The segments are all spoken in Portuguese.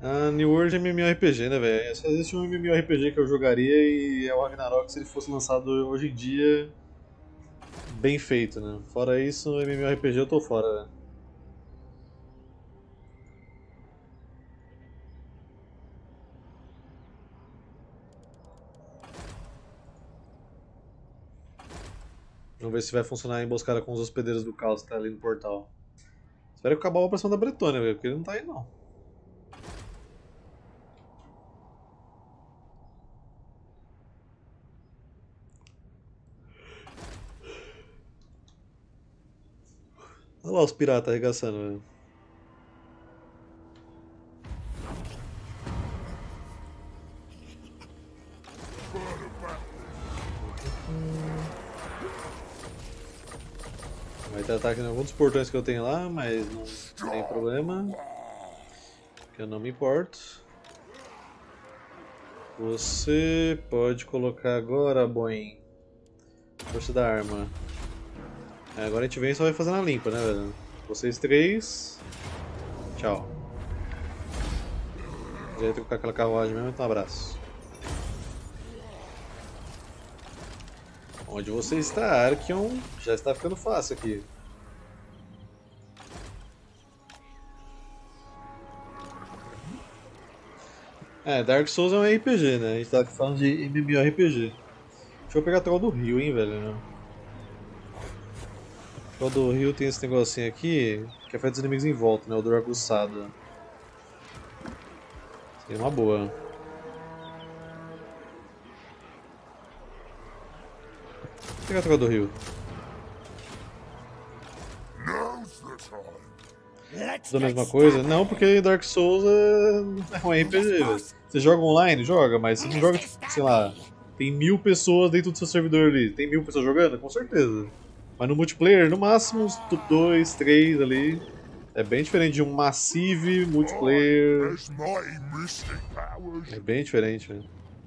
A New World é MMORPG, né, velho? Só existe um MMORPG que eu jogaria e é o Ragnarok se ele fosse lançado hoje em dia bem feito, né? Fora isso, MMORPG eu tô fora, velho. Vamos ver se vai funcionar a emboscada com os hospedeiros do caos que tá ali no portal. Espero que acabe a operação da Bretônia, velho, porque ele não tá aí não. Olha lá os piratas arregaçando, velho. Vai ter ataque em algum dos portões que eu tenho lá, mas não tem problema. Que eu não me importo. Você pode colocar agora, Boeing. Força da arma. Agora a gente vem e só vai fazendo a limpa, né, velho? Vocês três. Tchau. Já ia trocar aquela carruagem mesmo, então um abraço. Onde você está, Archeon? Já está ficando fácil aqui. Dark Souls é um RPG, né? A gente tá aqui falando de MMORPG. Deixa eu pegar a Troll do Rio, hein, velho. O do Rio tem esse negocinho aqui que afeta os inimigos em volta, né? O dor aguçado. Seria uma boa. Vou pegar a Troll do Rio. Tudo a mesma coisa? Não, porque Dark Souls é um RPG, velho. Você joga online? Joga, mas você não joga, tipo, sei lá, tem 1000 pessoas dentro do seu servidor ali. Tem 1000 pessoas jogando? Com certeza. Mas no multiplayer, no máximo, 2, 3 ali. É bem diferente de um Massive multiplayer. É bem diferente, velho.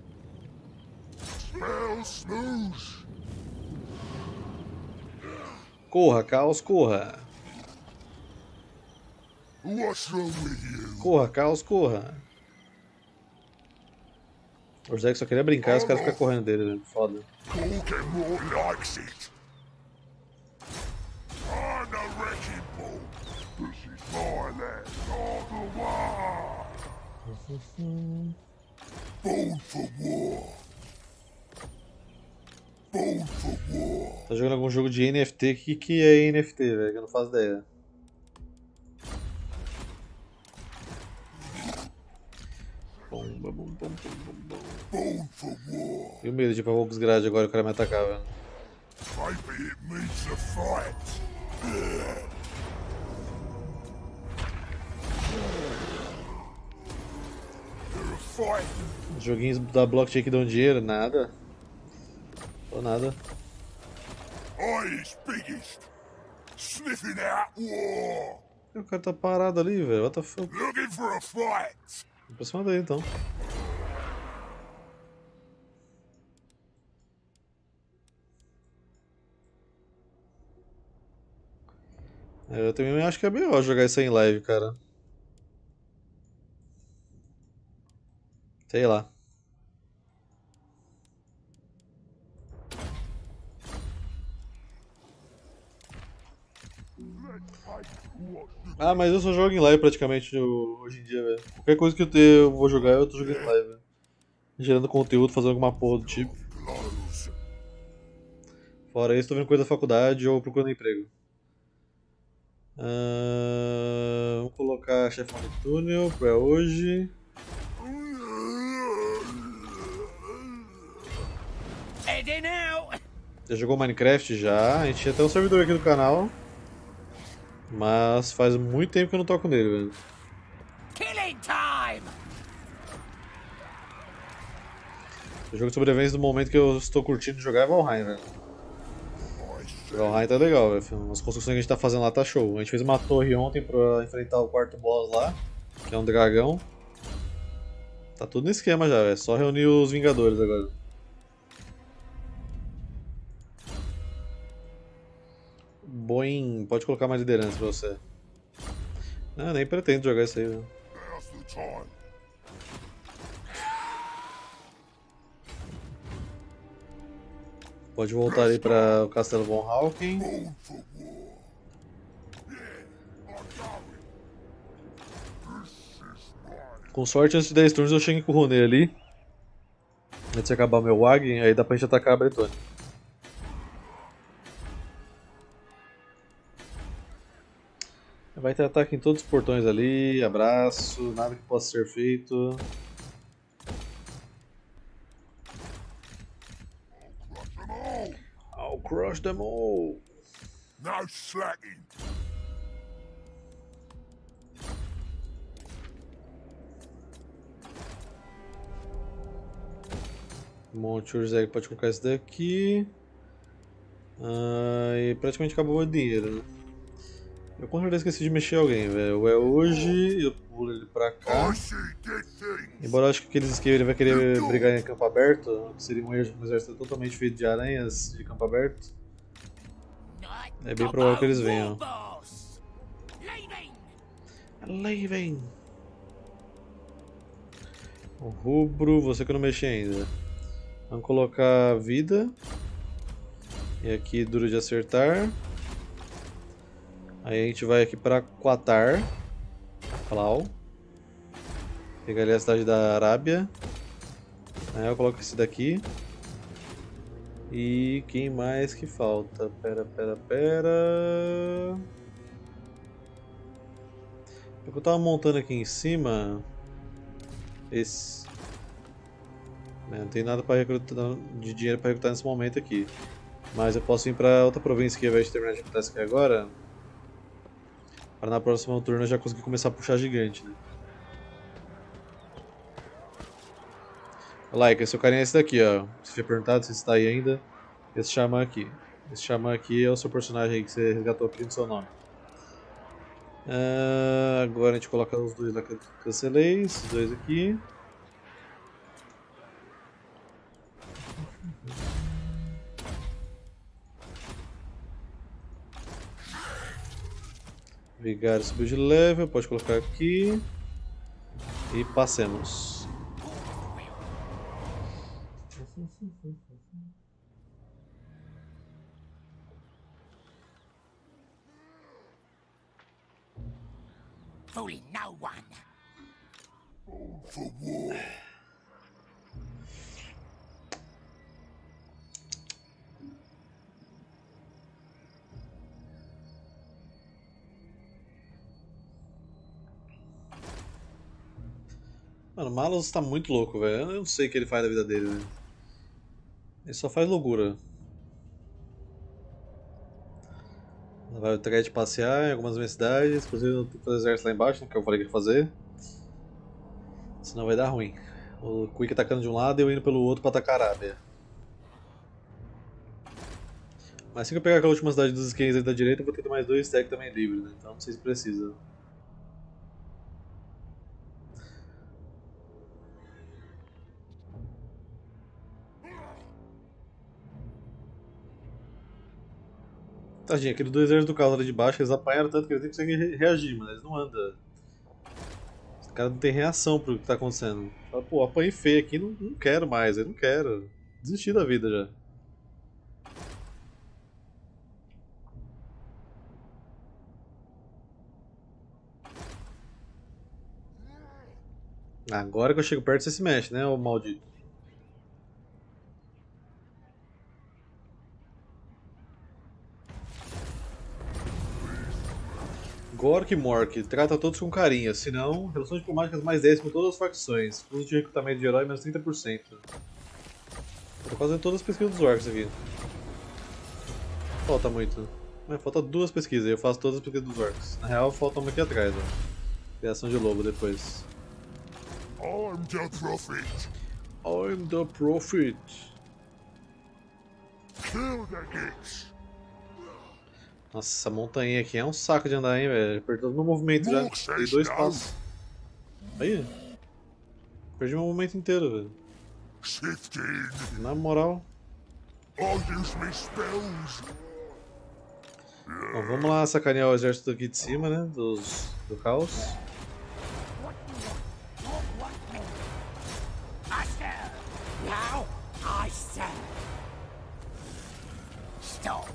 Corra, Caos, corra. Corra, Caos, corra. O Zé só queria brincar e os caras ficam correndo dele, velho. Foda. Tá jogando algum jogo de NFT? O que é NFT, velho? Eu não faço ideia. Bomba, bom, bom, bom, bom, bom. Tenho medo de ir pra Wolf's Grade agora e o cara me atacar, velho. Joguinhos da blockchain que dão dinheiro? Nada. Ou nada. O cara tá parado ali, velho. What the fuck? Vou pra cima dele então. Eu também acho que é melhor jogar isso aí em live, cara. Sei lá. Ah, mas eu só jogo em live praticamente hoje em dia, velho. Qualquer coisa que eu vou jogar, eu tô jogando em live, velho. Gerando conteúdo, fazendo alguma porra do tipo. Fora isso, tô vendo coisa da faculdade ou procurando emprego. Vamos colocar chefão de túnel pra hoje. Já jogou Minecraft? Já. A gente tinha até um servidor aqui do canal. Mas faz muito tempo que eu não toco nele, velho. O jogo de sobrevivência do momento que eu estou curtindo jogar é Valheim, velho. Valheim tá legal, velho. As construções que a gente tá fazendo lá tá show. A gente fez uma torre ontem pra enfrentar o quarto boss lá, que é um dragão. Tá tudo no esquema já, velho. Só reunir os Vingadores agora. Boeing, pode colocar mais liderança pra você. Não, nem pretendo jogar isso aí, velho. Pode voltar ali para o Castelo Von Hauken. Com sorte, antes de 10 turnos eu chego com o Rune ali. Antes de acabar meu Wagen, aí dá pra gente atacar a Bretônia. Vai ter ataque em todos os portões ali, abraço, nada que possa ser feito. I'll crush them all. No slacking. Monte Urzeg pode colocar esse daqui. E praticamente acabou o dinheiro, né? Eu com certeza esqueci de mexer alguém, velho. É hoje, eu pulo ele pra cá. Embora eu acho que aqueles esquivos ele vai querer brigar em campo aberto, que seria um exército totalmente feito de aranhas de campo aberto. É bem provável que eles venham. Leaving! O rubro, você que eu não mexi ainda. Vamos colocar vida. E aqui duro de acertar. Aí a gente vai aqui para Qatar. Clau. Pegar ali a cidade da Arábia. Aí eu coloco esse daqui. E quem mais que falta? Pera. Eu tava montando aqui em cima. Esse. Não tem nada para recrutar de dinheiro para recrutar nesse momento aqui. Mas eu posso ir para outra província que ao invés de terminar de recrutar isso aqui agora. Para na próxima turno eu já conseguir começar a puxar gigante, né? Like, esse carinha é esse daqui, ó. Se tinha perguntado se está aí ainda. Esse Xamã aqui. Esse Xamã aqui é o seu personagem aí que você resgatou aqui no seu nome. Agora a gente coloca os dois lá que eu cancelei. Esses dois aqui. Vigário subiu de level, pode colocar aqui. E passemos. Fooling no one. For war. Mano, o Malus tá muito louco, velho. Eu não sei o que ele faz da vida dele, velho. Ele só faz loucura. Vai o Thread passear em algumas minhas cidades, inclusive eu tenho que fazer exército lá embaixo, né, que eu falei que ia fazer. Senão vai dar ruim. O Quick atacando de um lado e eu indo pelo outro pra atacar a Arábia. Mas assim que eu pegar aquela última cidade dos skins aí da direita, eu vou ter mais 2 stacks também livres, né? Então não sei se precisa. Tadinho, aqueles dois exércitos do caos ali de baixo, eles apanharam tanto que eles nem conseguem reagir, mano. Eles não andam. Os caras não tem reação pro que tá acontecendo. Fala, pô, apanhei feio aqui, não quero mais, eu não quero. Desisti da vida já. Agora que eu chego perto você se mexe, né, ô maldito. Gork e Mork, trata todos com carinho, senão, relações diplomáticas mais 10 com todas as facções. Uso de recrutamento de herói menos 30%. Tô fazendo todas as pesquisas dos orcs aqui. Falta muito. Falta 2 pesquisas, eu faço todas as pesquisas dos orcs. Na real, falta uma aqui atrás, ó. Criação de lobo depois. I'm the prophet. I'm the prophet. Kill the geeks. Nossa, essa montanha aqui é um saco de andar, hein, velho. Perdi todo o meu movimento já. Dei 2 passos. Aí. Perdi meu movimento inteiro, velho. Na moral. Bom, vamos lá sacanear o exército aqui de cima, né? Do caos. Stop.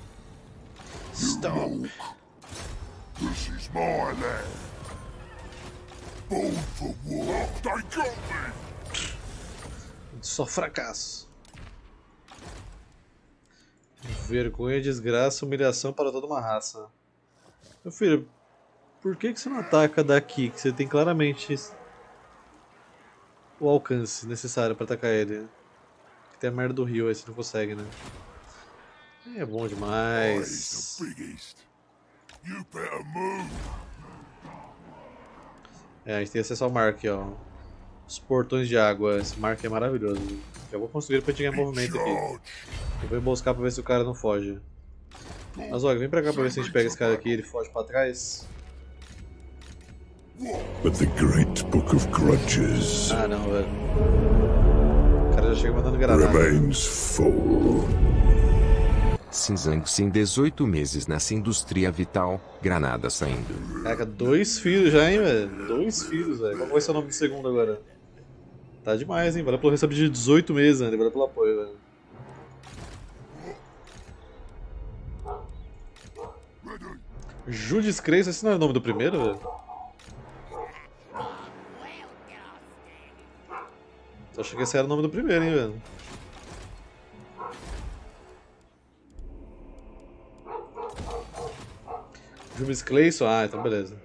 Stop. This is my land. Born for war. They got me. Só fracasso. Vergonha, desgraça, humilhação para toda uma raça. Meu filho, por que você não ataca daqui? Que você tem claramente o alcance necessário para atacar ele. Que tem a merda do rio, aí você não consegue, né? É bom Eyes demais. the biggest. You better move. É, a gente tem acesso ao mar aqui, ó. Os portões de água. Esse mar aqui é maravilhoso. Já vou construir pra gente ganhar movimento aqui. Charge. Eu vou emboscar pra ver se o cara não foge. Mas olha, vem pra cá pra ver se a gente pega esse cara aqui e ele foge pra trás. But the great book of grudges Ah não, velho. O cara já chega mandando granada. remains full. Cinzang Sim, 18 meses nessa indústria vital, granada saindo. Caraca, 2 filhos já, hein, velho? 2 filhos, velho. Qual vai ser o nome do segundo agora? Tá demais, hein? Valeu pelo recebe de 18 meses, né? Valeu pelo apoio, velho. Judas Crace, esse não é o nome do primeiro, velho? Eu achei que esse era o nome do primeiro, hein, velho? Judas Clayson? Ah, então beleza.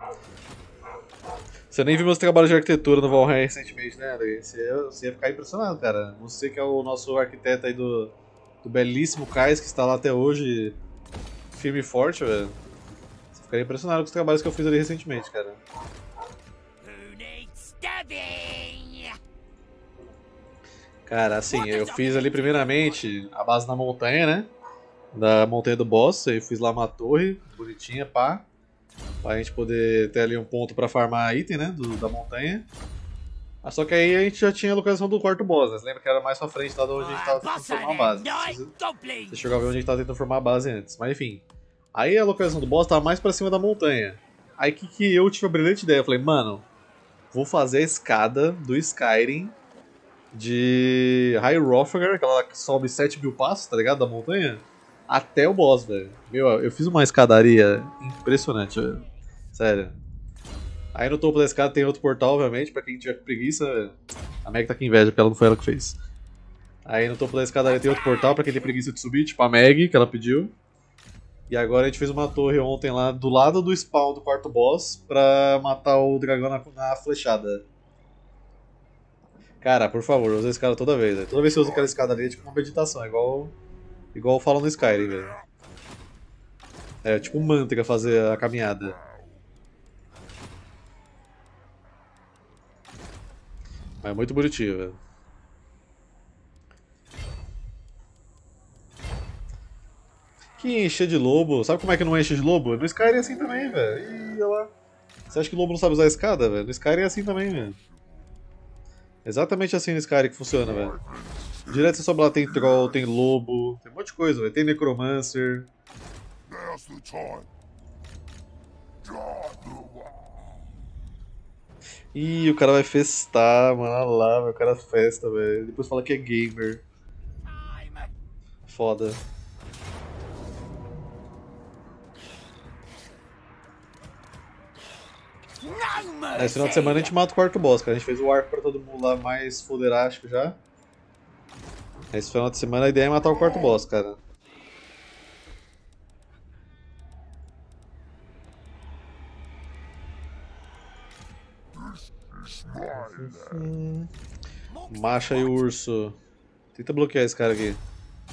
Você nem viu meus trabalhos de arquitetura no Valheim recentemente, né, André? Você ia ficar impressionado, cara. Você que é o nosso arquiteto aí do belíssimo cais que está lá até hoje, firme e forte, velho. Você ficaria impressionado com os trabalhos que eu fiz ali recentemente, cara. Who needs stabbing? Cara, assim, eu fiz ali primeiramente a base na montanha, né? Da montanha do boss, eu fiz lá uma torre bonitinha, pá. Pra gente poder ter ali um ponto pra farmar item, né? Da montanha. Ah, só que aí a gente já tinha a localização do quarto boss, né? Você lembra que era mais pra frente lá de onde a gente tava tentando formar a base. Você chegou a ver onde a gente tava tentando formar a base antes. Mas enfim. Aí a localização do boss tava mais pra cima da montanha. Aí que eu tive a brilhante ideia. Eu falei, mano, vou fazer a escada do Skyrim de High Hrothgar, aquela que sobe 7.000 passos, tá ligado? Da montanha, até o boss, velho. Meu, eu fiz uma escadaria impressionante, velho. Sério. Aí no topo da escada tem outro portal, obviamente, pra quem tiver preguiça. Véio. A Meg tá com inveja, porque ela não foi ela que fez. Aí no topo da escadaria tem outro portal pra quem tem preguiça de subir, tipo a Meg, que ela pediu. E agora a gente fez uma torre ontem lá do lado do spawn do quarto boss pra matar o dragão na flechada. Cara, por favor, usa esse cara toda vez. Véio. Toda vez que você usa aquela escadaria é tipo uma meditação, igual falam no Skyrim, velho. É tipo um mantra fazer a caminhada. Mas é muito bonitinho, velho. Que encher de lobo. Sabe como é que não enche de lobo? No Skyrim é assim também, velho. Ih, olha lá. Você acha que o lobo não sabe usar a escada, velho? No Skyrim é assim também, velho. Exatamente assim no Skyrim que funciona, velho. Direto você sobe lá, tem troll, tem lobo, tem um monte de coisa, velho. Tem necromancer. Now's the time. Draw the one. Ih, o cara vai festar, mano. Olha lá, velho. O cara festa, velho. Depois fala que é gamer. Foda. Esse final de semana a gente mata o quarto boss, cara. A gente fez o arco pra todo mundo lá mais foderástico já. Esse final de semana a ideia é matar o quarto boss, cara. Macha e urso. Tenta bloquear esse cara aqui.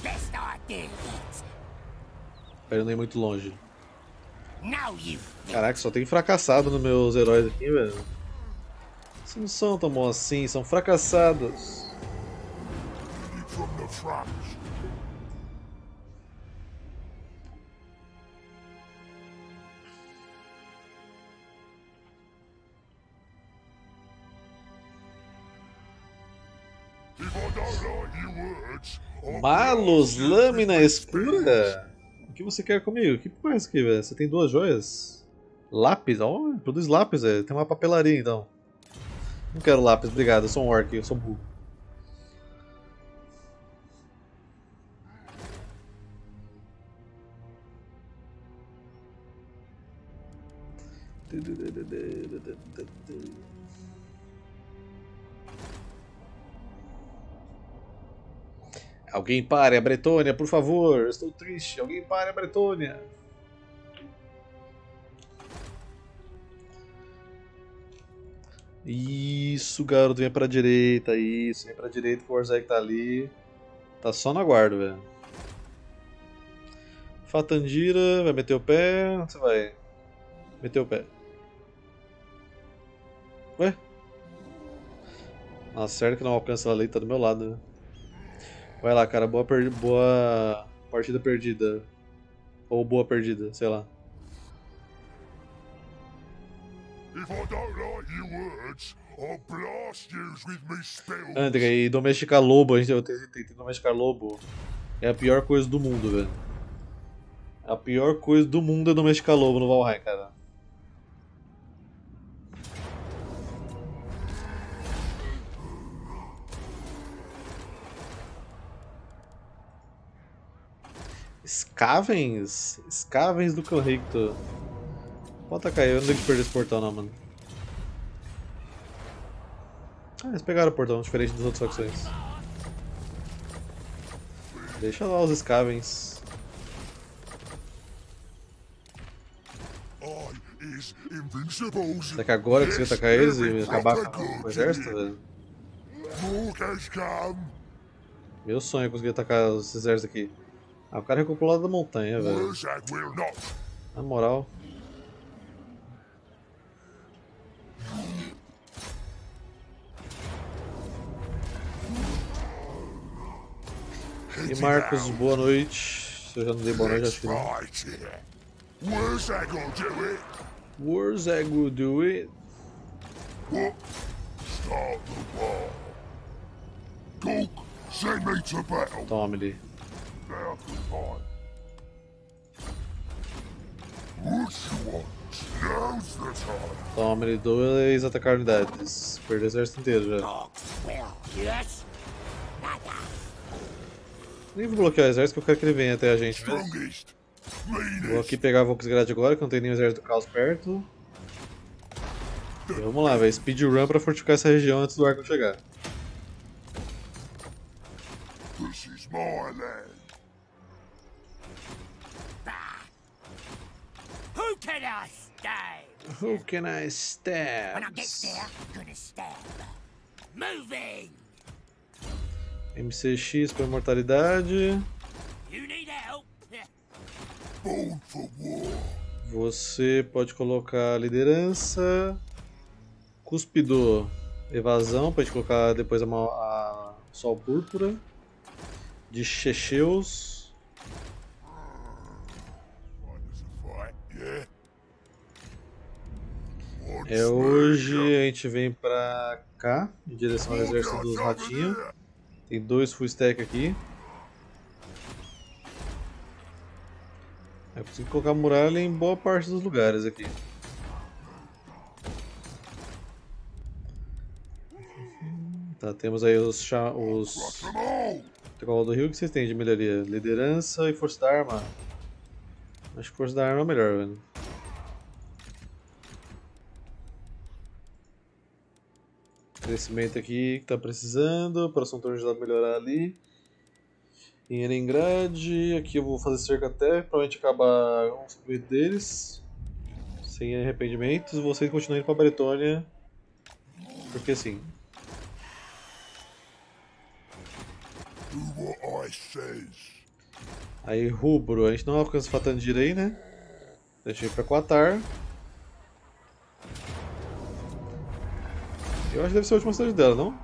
Pra ele não ir muito longe. Caraca, só tem fracassado nos meus heróis aqui, velho. Eles não são tão bons assim, são fracassados. From the front. If I don't like your words, I'll Malos, lâmina escura? O que você quer comigo? Que porra é isso aqui, velho? Você tem 2 joias? Lápis? Ó, produz lápis, velho. Tem uma papelaria, então. Não quero lápis, obrigado. Eu sou um orc, eu sou burro. Alguém pare a Bretônia, por favor. Eu estou triste. Alguém pare a Bretônia. Isso, garoto, vem pra direita. Isso, vem pra direita que o Orzheg tá ali. Tá só no aguardo, velho. Fatandira, vai meter o pé. Onde você vai? Meter o pé. Ué? Nossa, certo que não alcança ela ali, tá do meu lado, né? Vai lá, cara, boa partida perdida. Ou boa perdida, sei lá. If I don't like your words, I'll blast yous with me spells. André, e domesticar lobo, eu tentei domesticar lobo. É a pior coisa do mundo, velho. A pior coisa do mundo é domesticar lobo no Valheim, cara. Scavens? Scavens do Conricto. Pode atacar eu não tenho que perder esse portão não, mano. Ah, eles pegaram o portão, diferente das outras facções. Deixa lá os Scavens. Será que agora eu consigo atacar eles e acabar com o exército, velho? Meu sonho é conseguir atacar os exércitos aqui. Ah, o cara recuou pro lado da montanha, velho. Na moral. E Marcos, boa noite. Se eu já não dei boa noite, acho que não. Warzheg will do it. Start the war. Gork, send me to battle. Tome-lhe. Now's the time. What you want? Now's the time. Tome-lhe 2 atacar unidades. Perdeu o exército inteiro já. Orcs will yes. Nem vou bloquear o exército que eu quero que ele venha até a gente mesmo. Strongest. Vou Meanest. aqui pegar a Volksgrad agora, que não tem nenhum exército do caos perto. E vamos lá, velho. Speedrun pra fortificar essa região antes do arco chegar. This is my land. Who can I stab? Who can I stab? When I get there, gonna stab. Moving. MCX para imortalidade. You need help. Born for war. Você pode colocar liderança. Cuspidor, evasão, pra gente colocar depois a sol púrpura. De Checheus. Fight, yeah? É, hoje a gente vem pra cá, em direção ao exército dos ratinhos. Tem 2 full stack aqui. Eu consigo colocar muralha em boa parte dos lugares aqui. Tá, temos aí os Cavalo do Rio. O que vocês têm de melhoria? Liderança e força da arma. Acho que força da arma é o melhor, velho. Crescimento aqui que tá precisando. Próximo turno já dá pra melhorar ali. Em Erengrad, aqui eu vou fazer cerca até provavelmente acabar o suprimento deles. Sem arrependimentos. Vocês continuem indo pra Bretônia. Porque sim. Do what I says. Aí Rubro, a gente não alcança Fatandira aí, né? Deixa eu ir pra Qatar. Eu acho que deve ser a última cidade dela, não?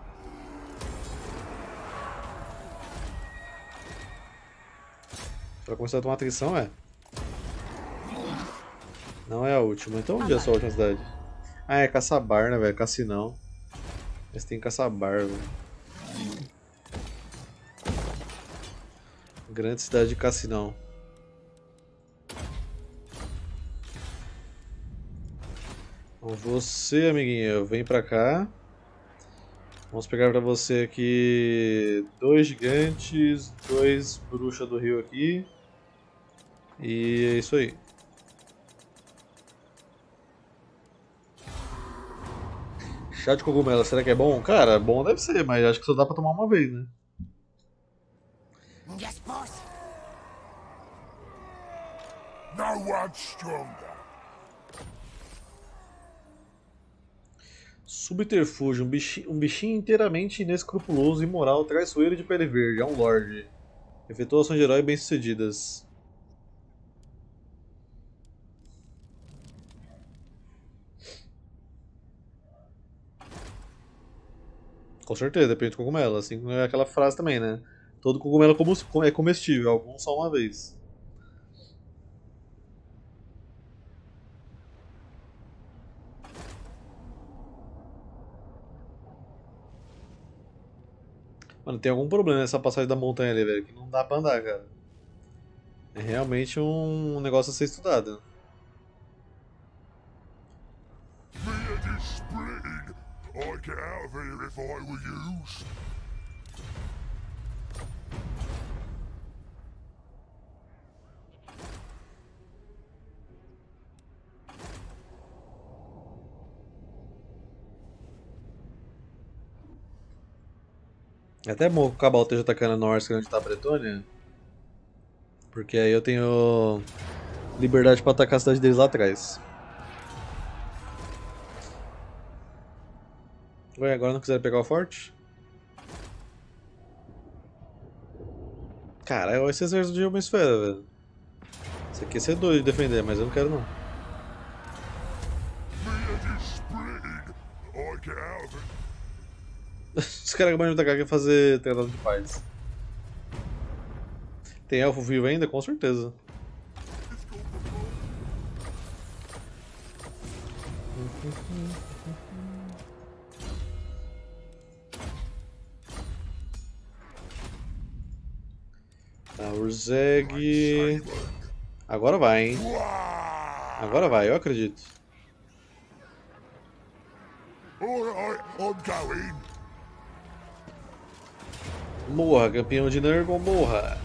Se ela começar a tomar atenção, é. Não é a última, então onde é a sua última cidade? Ah, é Caçabar, né, velho? Cassinão. Mas tem Caçabar, velho. Grande cidade de Cassinão. Então você, amiguinho, vem pra cá. Vamos pegar pra você aqui 2 gigantes, 2 bruxas do rio aqui. E é isso aí. Chá de cogumelo, será que é bom? Cara, bom deve ser, mas acho que só dá pra tomar uma vez, né? Yes, boss. No one's stronger. Subterfúgio, um bichinho inteiramente inescrupuloso, imoral, traiçoeiro de pele verde, é um lorde. Efetua ações de herói bem-sucedidas. Com certeza, depende do cogumelo. Assim como é aquela frase também, né? Todo cogumelo é comestível, alguns só uma vez. Mano, tem algum problema nessa passagem da montanha ali, velho, que não dá pra andar, cara. É realmente um negócio a ser estudado. Beard is splitting. I'd get out of here if I were you. É até bom que o Cabal esteja atacando a Norse onde tá a Bretônia. Porque aí eu tenho liberdade pra atacar a cidade deles lá atrás. Ué, agora não quiser pegar o forte? Caralho, olha esse exército de uma esfera, velho. Isso aqui ia ser doido de defender, mas eu não quero não. Beard is splitting. I'd get out of it. Os caras acabaram de atacar quer fazer tratado de paz. Tem elfo vivo ainda? Com certeza. Tá, Urzeg. Agora vai, hein? Agora vai, eu acredito. Alright, I'm going. Morra, campeão de Nurgle, morra!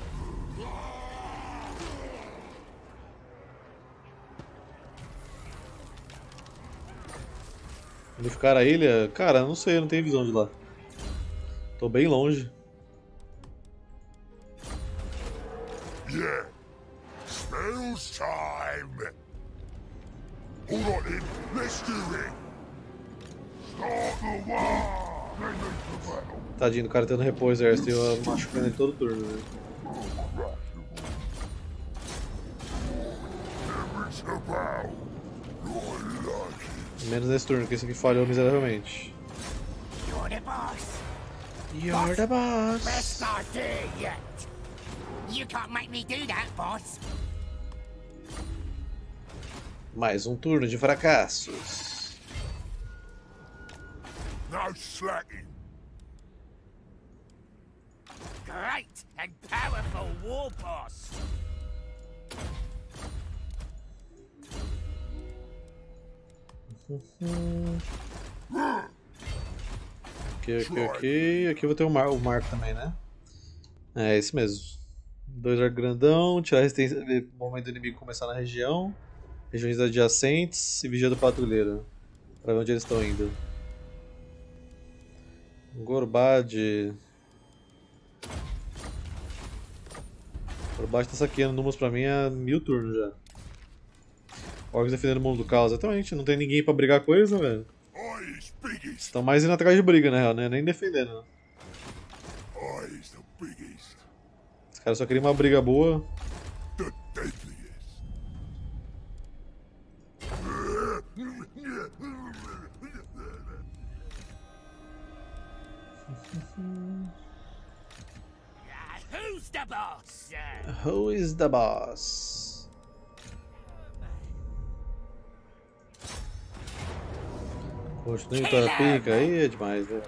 Unificar a ilha? Cara, não sei, eu não tenho visão de lá. Tô bem longe. Yeah. Spells time. Alright then, let's do it. Start the war. Finish the battle. Tadinho do cara tendo repor o exército e eu machucando ele todo turno, né? It's about. I like it. Menos nesse turno, que esse aqui falhou miseravelmente. You're the boss. You're the boss! Best idea yet. You can't make me do that, boss. Mais um turno de fracassos. No slacking. Great and powerful war boss. Ok. Aqui eu vou ter o Marco também, né? É, esse mesmo. 2 arco grandão, tirar a resistência, ver o momento do inimigo começar na região. Regiões adjacentes e vigia do patrulheiro. Pra ver onde eles estão indo. Gorbad. Gorbad tá saqueando números pra mim há 1000 turnos já. Orcs defendendo o mundo do caos. Exatamente, não tem ninguém pra brigar com eles, né, velho? I's biggest. Estão mais indo atrás de briga, na real, né? Nem defendendo. I's the biggest. Os caras só queriam uma briga boa. The deadliest. Who's the boss? Who is the boss? Continue tua pica aí, é demais, né?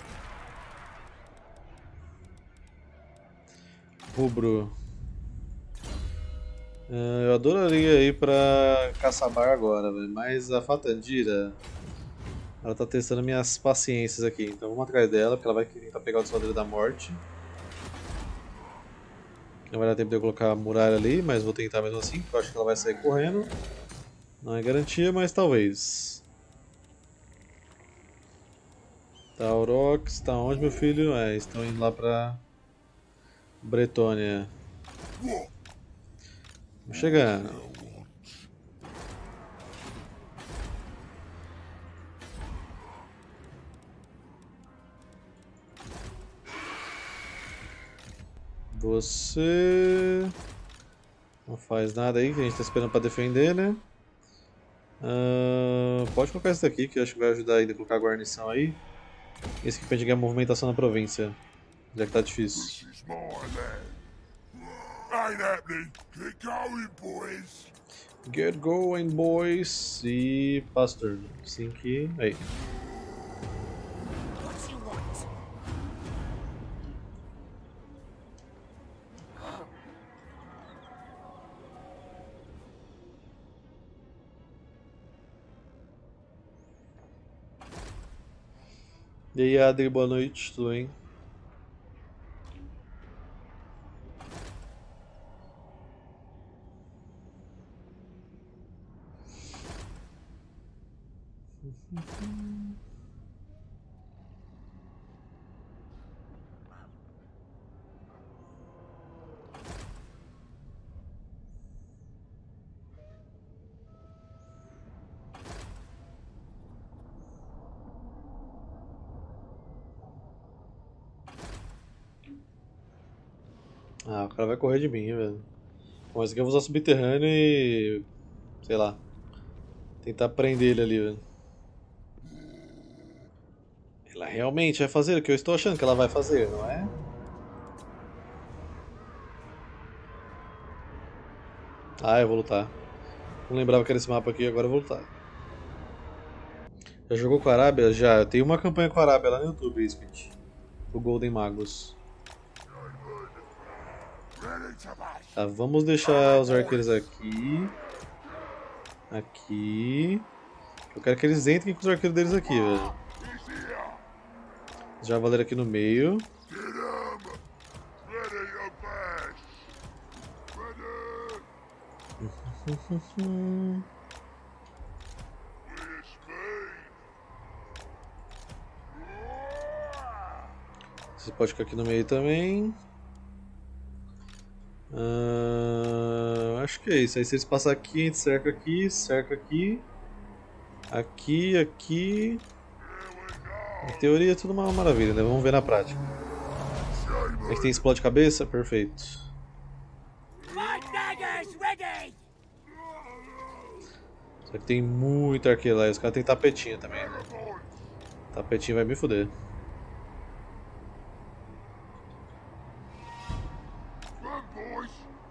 Rubro. Eu adoraria ir pra Caçabar agora, véio, mas a Fatandira, ela tá testando minhas paciências aqui, então vamos atrás dela, porque ela vai tentar pegar o Desvadeiro da Morte. Não vai dar tempo de eu colocar a muralha ali, mas vou tentar mesmo assim, porque eu acho que ela vai sair correndo. Não é garantia, mas talvez. Aurox, tá onde, meu filho? É, estão indo lá pra Bretônia. Vamos chegando. Você não faz nada aí, que a gente tá esperando pra defender, né? Pode colocar esse daqui, que eu acho que vai ajudar ainda a colocar a guarnição aí. Esse aqui pra gente ganhar a movimentação na província, já que tá difícil. This is my land. Ain't happening. Get going, boys. Get going, boys. E Pastor, assim que... Aí. What you want? E aí, Adri, boa noite, tudo bem? Ah, o cara vai correr de mim, velho. Mas aqui eu vou usar subterrâneo e... sei lá. Tentar prender ele ali, velho. Ela realmente vai fazer o que eu estou achando que ela vai fazer, não é? Ah, eu vou lutar. Não lembrava que era esse mapa aqui, agora eu vou lutar. Já jogou com a Arábia? Já. Eu tenho uma campanha com a Arábia lá no YouTube, Speed. O Golden Magus. Tá, vamos deixar os arqueiros aqui. Aqui. Eu quero que eles entrem com os arqueiros deles aqui, velho. Já valer aqui no meio. Get 'em. Ready to bash. Ready. With speed. Você pode ficar aqui no meio também. Acho que é isso. Aí se eles passarem aqui, a gente cerca aqui, cerca aqui. Aqui, aqui. Em teoria é tudo uma maravilha, né? Vamos ver na prática. A gente tem explode cabeça? Perfeito. My daggers ready! Só que tem muito arqueiro lá. Os caras têm tapetinho também, né? Tapetinho vai me fuder. Run, boys.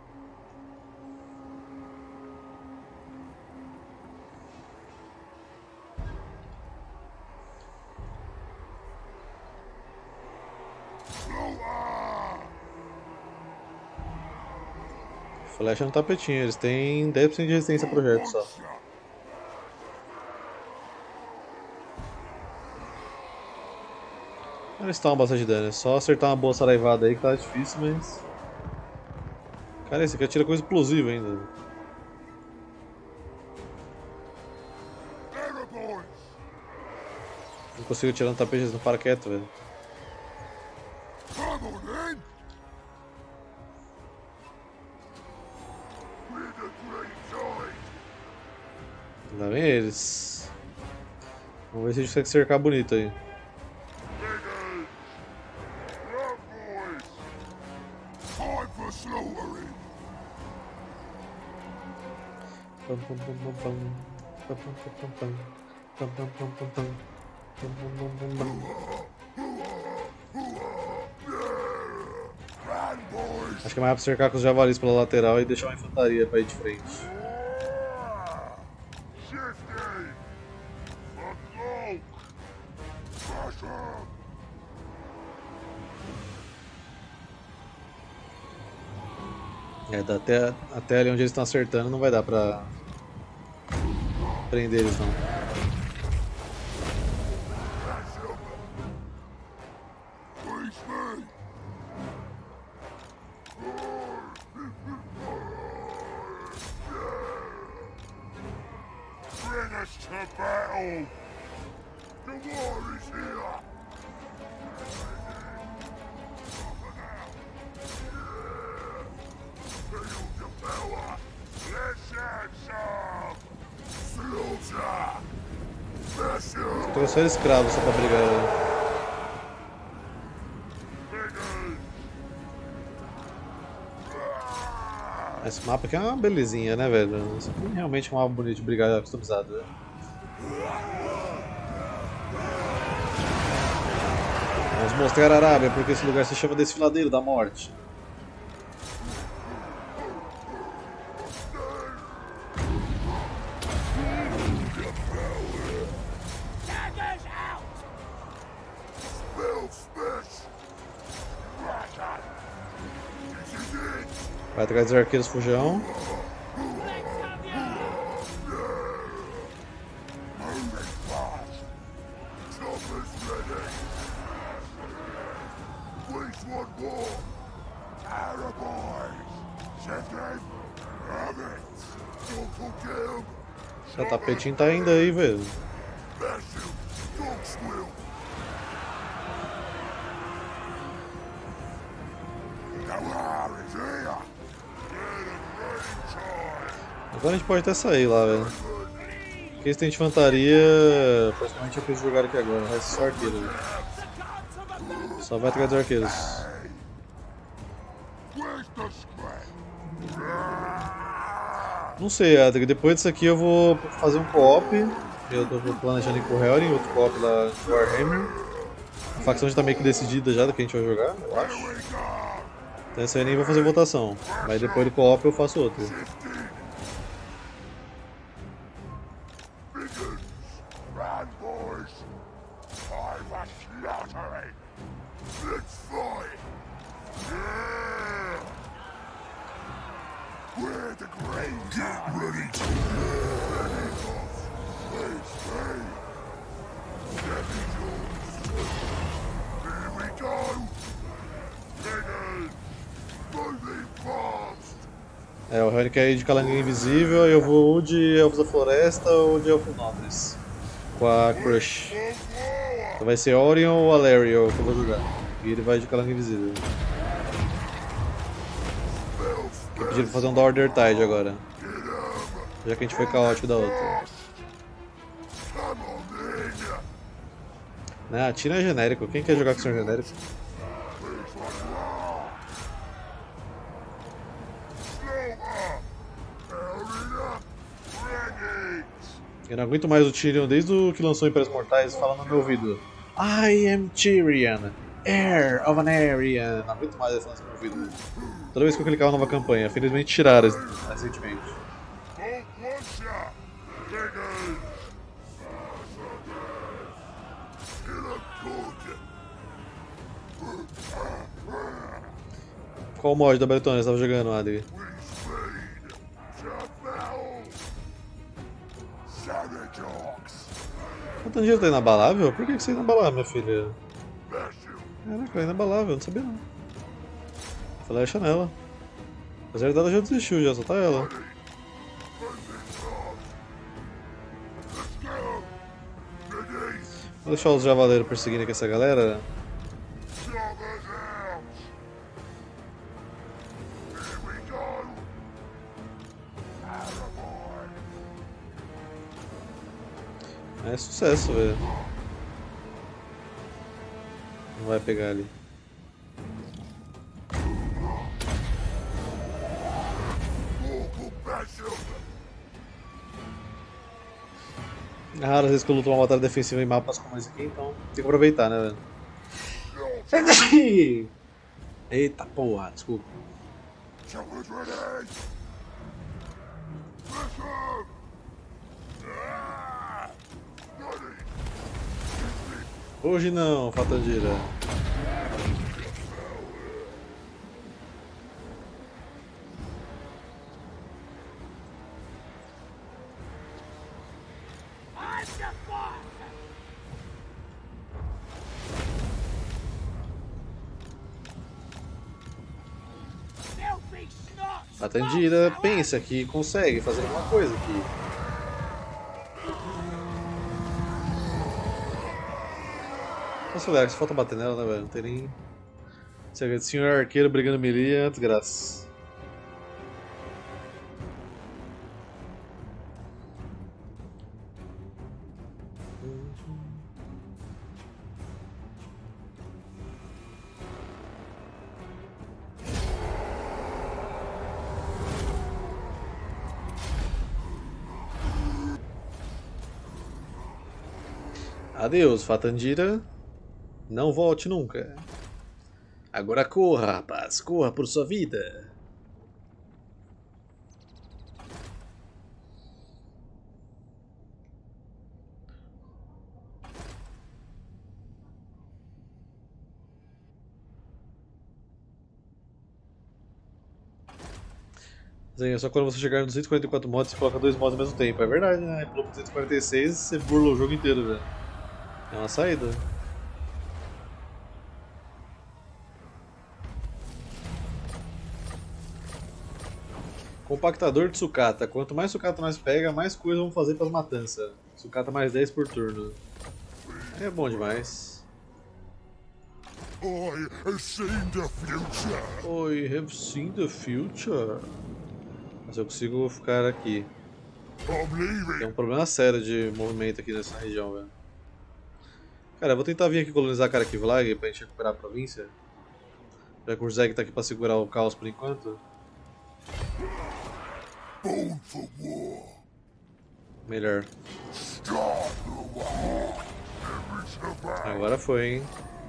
Flecha no tapetinho. Eles têm 10% de resistência a projeto só. Eles tomam bastante dano. É só acertar uma boa saraivada aí que tá difícil, mas... Cara, esse aqui atira coisa explosiva ainda. Error, boys. Não consigo atirar no tapete, eles não param quieto, velho. Come on, then. We're the great tide. Lá vem eles. Vamos ver se a gente consegue cercar bonito aí. Ready. Run, boys. Time for slaughtering. Pam, pam, pam, pam, pam. Pam, pam, pam, pam, pam. Pam, pam, pam, pam, pam. Pam, pam, pam, pam, pam. Run, boys. Acho que é mais pra cercar com os javalis pela lateral e deixar uma infantaria pra ir de frente. Shifty. Unlock. Crush 'em. É, dá até ali onde eles estão acertando não vai dar pra prender eles não. Crush 'em. Please me. Bring us to battle. The war is here. Trouxeram escravo só pra brigar. Né? Esse mapa aqui é uma belezinha, né, velho? Isso aqui é realmente um mapa bonito de brigar customizado. Né? Vamos mostrar a Arábia, porque esse lugar se chama Desfiladeiro da Morte. Vai atrás dos arqueiros fujão. Esse tapetinho tá indo aí, velho. Agora a gente pode até sair lá, velho. Porque esse tem de infantaria, praticamente eu fiz jogar aqui agora, vai ser só arqueiro. Véio. Só vai atrás dos arqueiros. Não sei, Adri, depois disso aqui eu vou fazer um co-op. Eu tô planejando ir com o Helrin, outro co-op lá do Warhammer. A facção já tá meio que decidida já do que a gente vai jogar, eu acho. Então essa aí nem vou fazer votação, mas depois do co-op eu faço outro. É, o Helrin quer ir de Calanguinho Invisível e eu vou ou de Elfos da Floresta ou de Elfos Nobres. Com a Crush. Então vai ser Orion ou Alariel que eu vou jogar. E ele vai de Calanguinho Invisível. Eu pedi pra fazer um da Order Tide agora. Já que a gente foi caótico da outra. Né, a Tina é genérico. Quem quer jogar com o senhor genérico? Eu não aguento mais o Tyrion desde o que lançou Impérios Mortais falando no meu ouvido: I am Tyrion, heir of an Aryan. Não aguento mais essa no meu ouvido. Toda vez que eu clicava nova campanha, felizmente tiraram recentemente. Qual mod da Bretônia você estava jogando, Adri? Quanto dinheiro tá inabalável? Por que você é inabalável, minha filha? Caraca, é inabalável, não sabia não. Flecha nela. Apesar dela já desistiu, já só tá ela. Vou deixar os javaleiros perseguindo aqui essa galera. É sucesso, velho. Não vai pegar ali. É raro às vezes que eu luto uma batalha defensiva em mapas como esse aqui, então tem que aproveitar, né, velho? Eita porra, desculpa. Hoje não, Fatandira. Fatandira pensa que consegue fazer alguma coisa aqui. Nossa, galera, que falta bater nela, né, velho? Não tem nem... Senhor arqueiro brigando melee é desgraça. Adeus, Fatandira. Não volte nunca. Agora corra, rapaz. Corra por sua vida. É só quando você chegar nos 244 mods, você coloca 2 mods ao mesmo tempo. É verdade, né? Pelo 246, você burla o jogo inteiro, velho. É uma saída. Compactador de sucata. Quanto mais sucata nós pega, mais coisa vamos fazer para as matanças. Sucata mais 10 por turno. É bom demais. I have seen the future. Oi, have seen the future. Mas eu consigo ficar aqui. I'm leaving. Tem um problema sério de movimento aqui nessa região, velho. Cara, eu vou tentar vir aqui colonizar Karakivlag pra gente recuperar a província. Já que o Urzeg tá aqui pra segurar o caos por enquanto. Born for war. Melhor. Start the war. Every survivor. Agora foi, hein?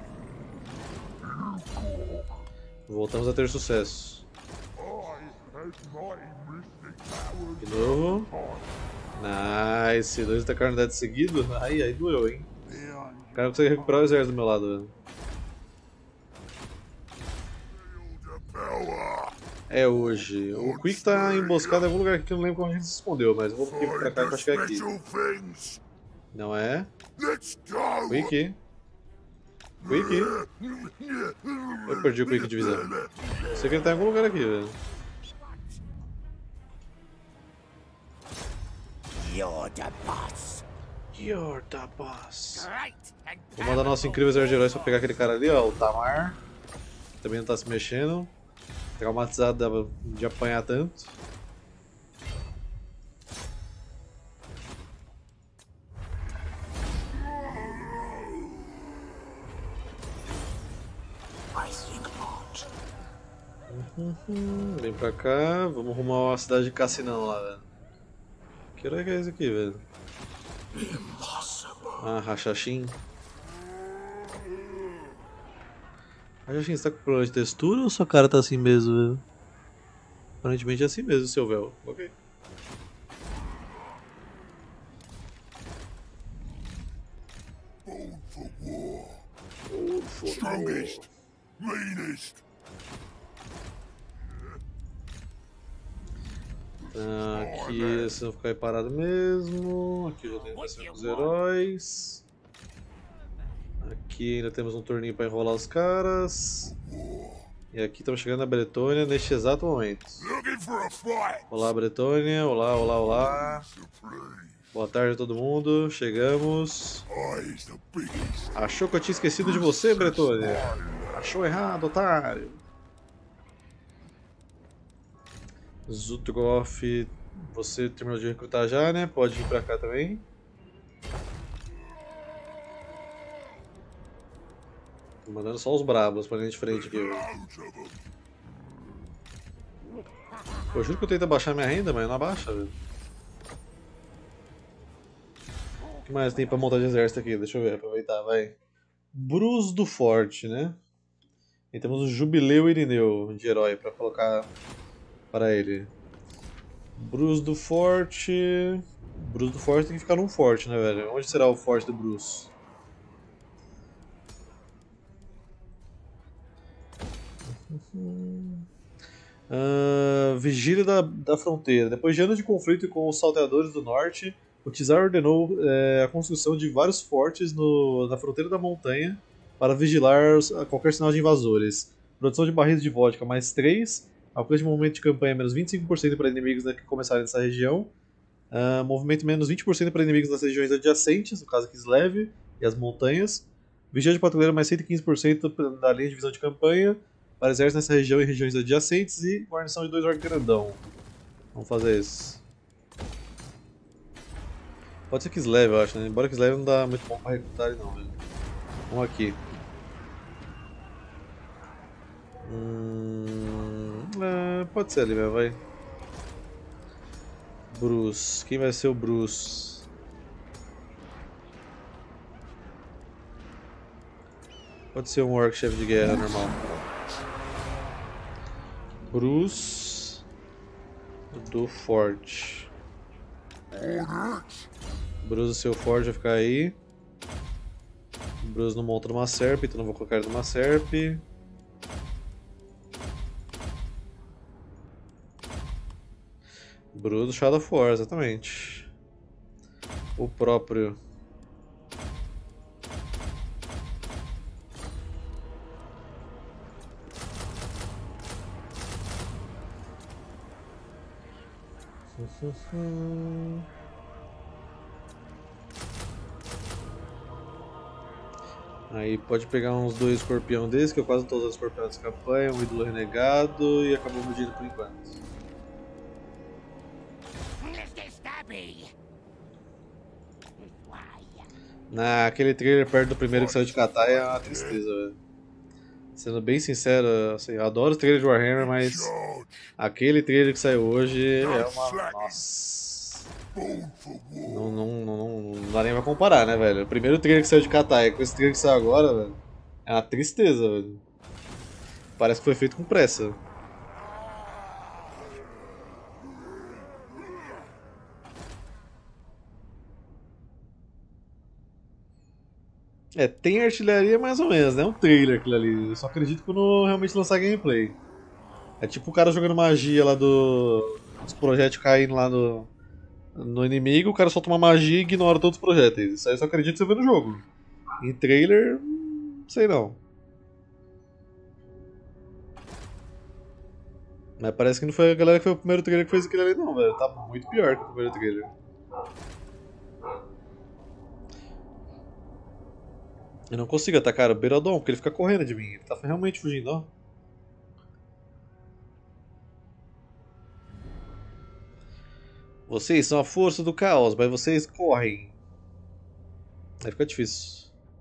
Voltamos a ter sucesso. I had my mystic powers. De novo. Nice. 2 atacaram na unidade seguido. Aí doeu, hein? O cara consegue recuperar o exército do meu lado, velho. É hoje. O Quick tá emboscado em algum lugar aqui que eu não lembro como a gente se escondeu, mas eu vou aqui pra cá que eu acho que é aqui. Não é? Let's go. Quick. Quick. Eu perdi o Quick de visão. Eu sei que ele tá em algum lugar aqui, velho. You're the boss. You're the boss. Great and Vou mandar nosso incrível exército de heróis pra pegar aquele cara ali, ó, o Tamar. Também não tá se mexendo. Traumatizado de apanhar tanto. Vem pra cá, vamos arrumar a cidade de Cassinão lá, velho. Que herói que é esse aqui, velho? Ah, Rachachim. Rachachim, você tá com problema de textura ou sua cara tá assim mesmo, velho? Aparentemente é assim mesmo, seu véu. Ok. Born for war. Strongest. Meanest. Aqui eles vão ficar aí parado mesmo. Aqui já tem que os heróis. Aqui ainda temos um torninho para enrolar os caras. E aqui estamos chegando na Bretônia neste exato momento. Looking for a fight. Olá, Bretônia. Olá, olá, olá. Boa tarde a todo mundo. Chegamos. I's the biggest. Achou que eu tinha esquecido de você, Bretônia? Achou errado, otário. Zutroff, você terminou de recrutar já, né? Pode vir pra cá também. Tô mandando só os brabos pra linha de frente aqui, velho. Pô, eu juro que eu tento abaixar minha renda, mas não abaixa, velho. O que mais tem pra montar de exército aqui? Deixa eu ver, aproveitar, vai. Brus do Forte, né? E temos o Jubileu Irineu de herói pra colocar para ele. Brus do Forte. Brus do Forte tem que ficar num forte, né, velho? Onde será o forte do Brus? Vigília da fronteira. Depois de anos de conflito com os salteadores do norte, o Tsar ordenou a construção de vários fortes na fronteira da montanha para vigilar qualquer sinal de invasores. Produção de barris de vodka mais 3. Alcance de movimento de campanha menos 25% para inimigos que começarem nessa região. Movimento menos 20% para inimigos nas regiões adjacentes, no caso Kislev e as montanhas. Vigia de patrulheiro mais 115% da linha de visão de campanha para exército nessa região e regiões adjacentes. E guarnição de 2 orcs grandão. Vamos fazer isso. Pode ser Kislev, eu acho, né? Embora Kislev não dá muito bom para recrutar ele não, velho. Vamos aqui. Pode ser ali mesmo, vai. Bruce. Quem vai ser o Bruce? Pode ser um orc chefe de guerra normal. Bruce do Forte. Bruce seu Forte vai ficar aí. Bruce não monta numa Serp, então não vou colocar ele numa Serp. Bruce do Shadow of War, exatamente. O próprio. Aí pode pegar uns 2 escorpião desses, que eu quase tô usando escorpião dessa campanha, um ídolo renegado e acabou medindo por enquanto. Aquele trailer perto do primeiro que saiu de Katai é uma tristeza, velho. Sendo bem sincero, assim, eu adoro os trailers de Warhammer, mas aquele trailer que saiu hoje é uma... Nossa... Não dá nem pra comparar, né, velho? O primeiro trailer que saiu de Katai com esse trailer que saiu agora, velho, é uma tristeza, velho. Parece que foi feito com pressa. É, tem artilharia mais ou menos, né? É um trailer aquilo ali. Eu só acredito quando realmente lançar gameplay. É tipo o cara jogando magia lá dos projéteis caindo lá no inimigo, o cara solta uma magia e ignora todos os projéteis. Isso aí eu só acredito você ver no jogo. Em trailer, sei não. Mas parece que não foi a galera que foi o primeiro trailer que fez aquilo ali não, velho. Tá muito pior que o primeiro trailer. Eu não consigo atacar o Beradon, porque ele fica correndo de mim. Ele tá realmente fugindo, ó. Vocês são a força do caos, mas vocês correm. Aí fica difícil.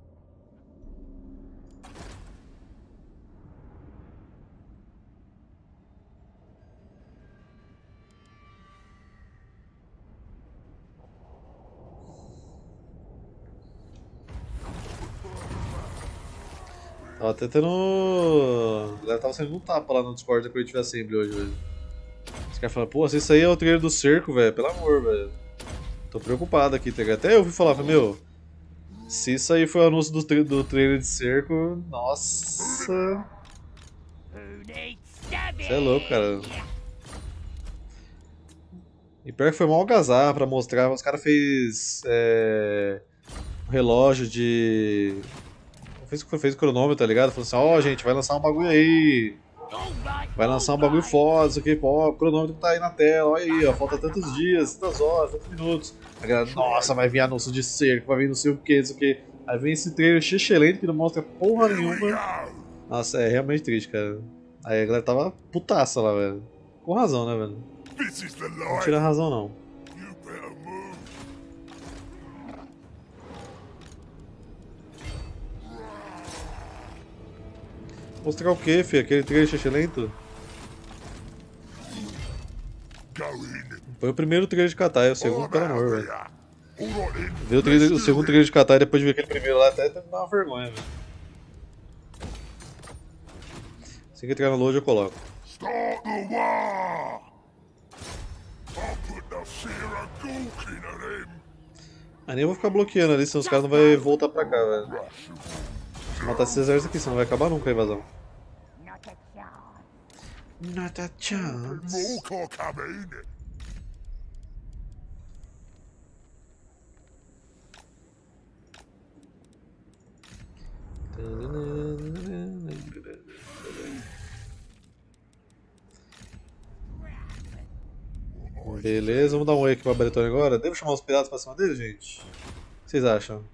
Tava tentando. A galera tava saindo um tapa lá no Discord da Creative Assembly hoje, velho. Os caras falaram, pô, se isso aí é o trailer do cerco, velho, pelo amor, velho. Tô preocupado aqui, tá ligado? Até eu ouvi falar, falei, meu, se isso aí foi o anúncio do trailer de cerco, nossa. Você é louco, cara. E pior que foi mal algazarra pra mostrar, os caras fez um relógio de... Fez o cronômetro, tá ligado? Falou assim, ó, gente, vai lançar um bagulho aí. Vai lançar um bagulho foda, isso aqui, pô, o cronômetro tá aí na tela, olha aí, ó, falta tantos dias, tantas horas, tantos minutos. A galera, nossa, vai vir anúncio de cerco, vai vir não sei o que, isso aqui. Aí vem esse trailer excelente que não mostra porra nenhuma. Nossa, é realmente triste, cara. Aí a galera tava putaça lá, velho. Com razão, né, velho? Não tira a razão, não. Mostrar o que, fi? Aquele trailer excelente? Foi o primeiro trailer de Katai, o segundo, pelo amor, velho. Ver o segundo trailer de Katai e depois de ver aquele primeiro lá, até dá uma vergonha, velho. Assim que entrar no load eu coloco. Ah, nem vou ficar bloqueando ali, senão os caras não vão voltar pra cá, velho. Vou matar esses exércitos aqui, senão não vai acabar nunca a invasão. Not a chance. Beleza, vamos dar um oi aqui pra Bretônia agora. Devo chamar os piratas pra cima deles, gente? O que vocês acham?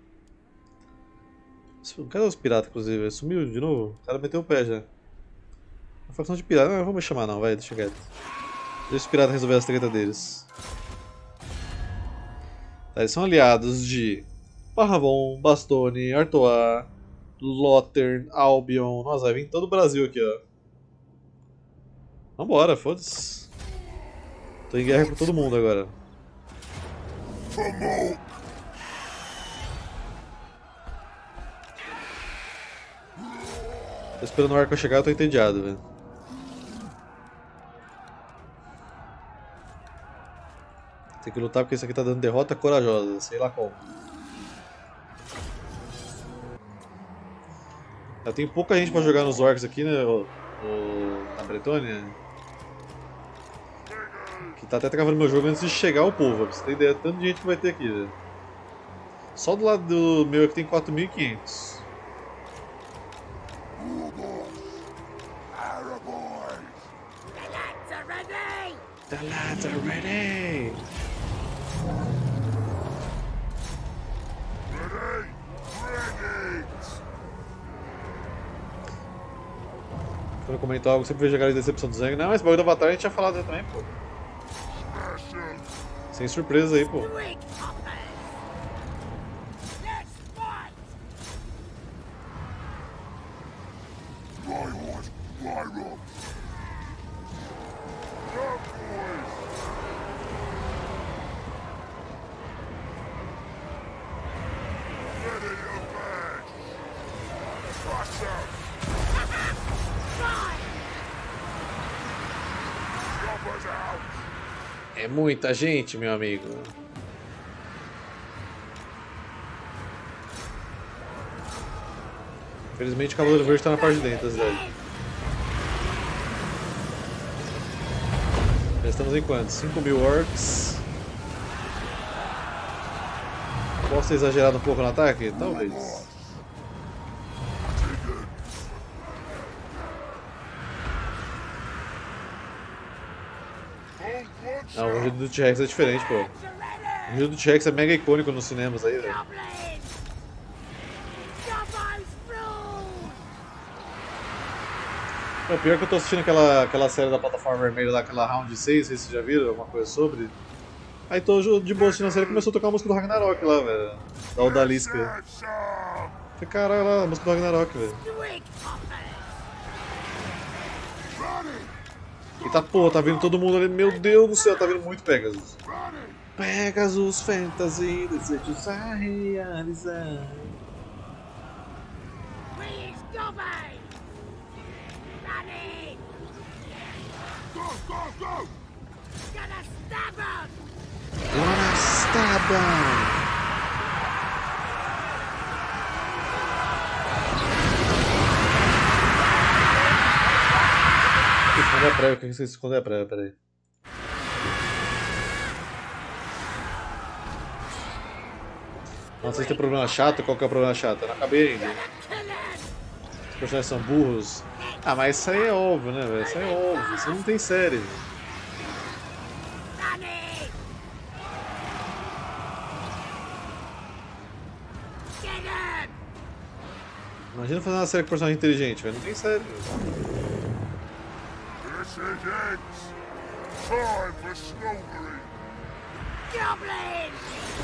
Cadê os piratas, inclusive? Sumiu de novo? O cara meteu o pé já. A facção de piratas. Não, vamos chamar não, vai, deixa quieto. Deixa os piratas resolver as tretas deles. Tá, eles são aliados de Parravon, Bastoni, Artois, Lothern, Albion. Nossa, vai vir todo o Brasil aqui, ó. Vambora, foda-se. Tô em guerra com todo mundo agora. Tô esperando o arco chegar, eu tô entediado, velho. Tem que lutar porque isso aqui tá dando derrota corajosa, sei lá como. Já tem pouca gente pra jogar nos orcs aqui, né, na Bretônia. Que tá até travando meu jogo antes de chegar o povo, pra você ter ideia, tanto de gente que vai ter aqui, velho. Só do lado do meu aqui tem 4.500. The lads are ready! Quando eu comento algo, eu sempre vejo a galera de decepção do Zang. Não, esse bagulho do Avatar a gente tinha falado também, pô. Sem surpresa aí, pô. É muita gente, meu amigo. Infelizmente o Cavaleiro Verde tá na parte de dentro da cidade. Já estamos em quantos? 5.000 orcs. Posso ter exagerado um pouco no ataque? Talvez. Não, o rugido do T-Rex é diferente, pô. O rugido do T-Rex é mega icônico nos cinemas aí, velho. O pior é que eu tô assistindo aquela série da plataforma vermelha lá, aquela Round 6, não sei se vocês já viram alguma coisa sobre. Aí tô de boa assistindo a série e começou a tocar a música do Ragnarok lá, velho. Da Odalisca. Falei, caralho, lá, a música do Ragnarok, velho. E tá, pô, tá vindo todo mundo ali, meu Deus do céu, tá vindo muito Pegasus. Pegasus Fantasy, desejos a realizar. Gonna stab him! Esconder a prévia, o que você esconder a prévia? Peraí. Não sei se tem problema chato, qual que é o problema chato? Eu não acabei ainda. Os personagens são burros. Ah, mas isso aí é óbvio, né, velho? Isso aí é óbvio, isso não tem série. Imagina fazer uma série com personagem inteligente, velho. Não tem série. This is it. Time for slaughtering. Goblins!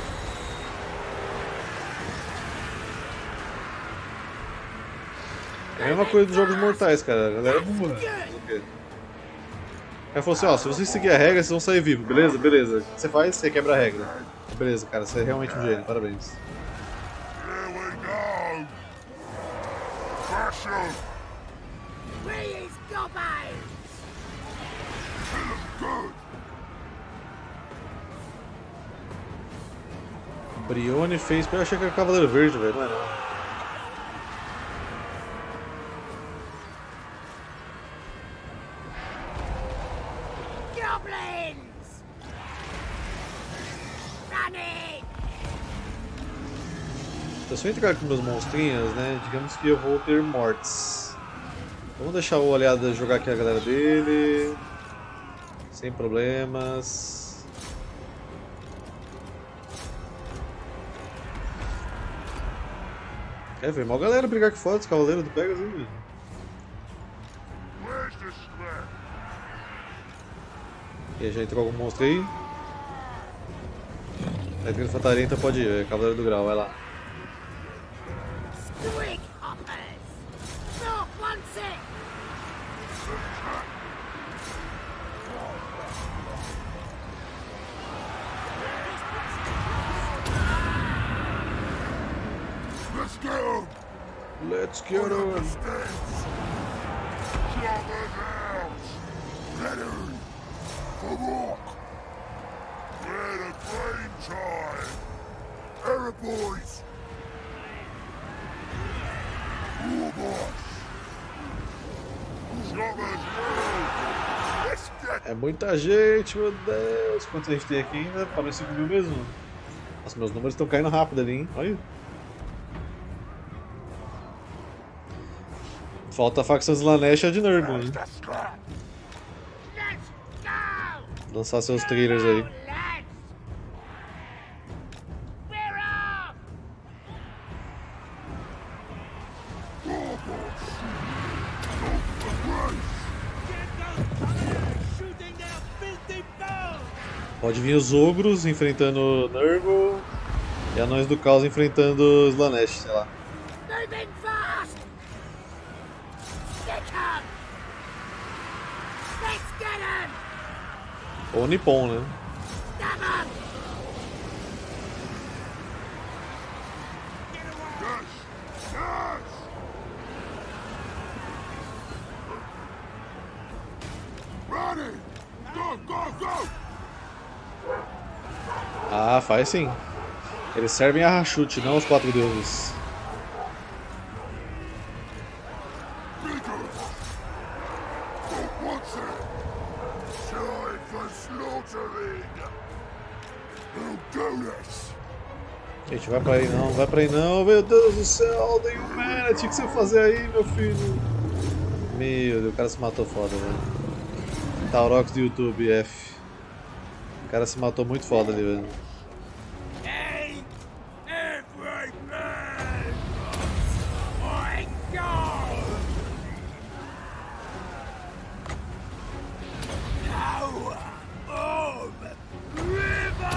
É a mesma coisa dos Jogos Mortais, cara. A galera é burra. O quê? Aí falou assim, ó, se vocês seguir a regra, vocês vão sair vivos, beleza? Beleza. O que você faz? Você quebra a regra. Beleza, cara, você é realmente um gênio, parabéns. Here we go. Fashion. Please, goblins! Good. Brione fez. Eu achei que era Cavaleiro Verde, velho, não é não. Goblins! Running! Se eu só entregar com meus monstrinhos, né, digamos que eu vou ter mortes. Vamos deixar o aliado jogar aqui a galera dele. Sem problemas. É, velho, mal galera brigar aqui fora dos cavaleiros do Pegasus, hein, velho. Where's the scrap? E aí, já entrou algum monstro aí? Tá entrando infantaria, então pode ir, Cavaleiro do Grau, vai lá. Twig hoppers! Not once it! Let's go. Let's get on. Ready for rock. We're the green time. Era boys. Robots. Shaman. Let's get. É muita gente, meu Deus. Quanto a gente tem aqui ainda? Parou em 5 mil mesmo. Nossa, meus números estão caindo rápido ali, hein? Olha. Falta a facção Slanesh e a de Nurgle, né? Let's go! Lançar seus trailers aí. Lads! We're off! Shooting their filthy foes! Pode vir os ogros enfrentando Nurgle e anões do caos enfrentando Slanesh, sei lá. Moving fast! Stick 'em! Let's get 'em! Ou Nippon, né? Stab 'em! Yes. Ready. Go, go, go. Ah, faz sim. Eles servem a Rashut, não os 4 deuses. Bigger. Don't want it. Time for slaughtering. We'll do this. Gente, vai pra aí não, vai pra aí não. Meu Deus do céu, dei um mana. Tinha que você fazer aí, meu filho. Meu Deus, o cara se matou foda, velho. Taurox do YouTube, F. O cara se matou muito foda ali, velho. Ain't every man I go! Power of River!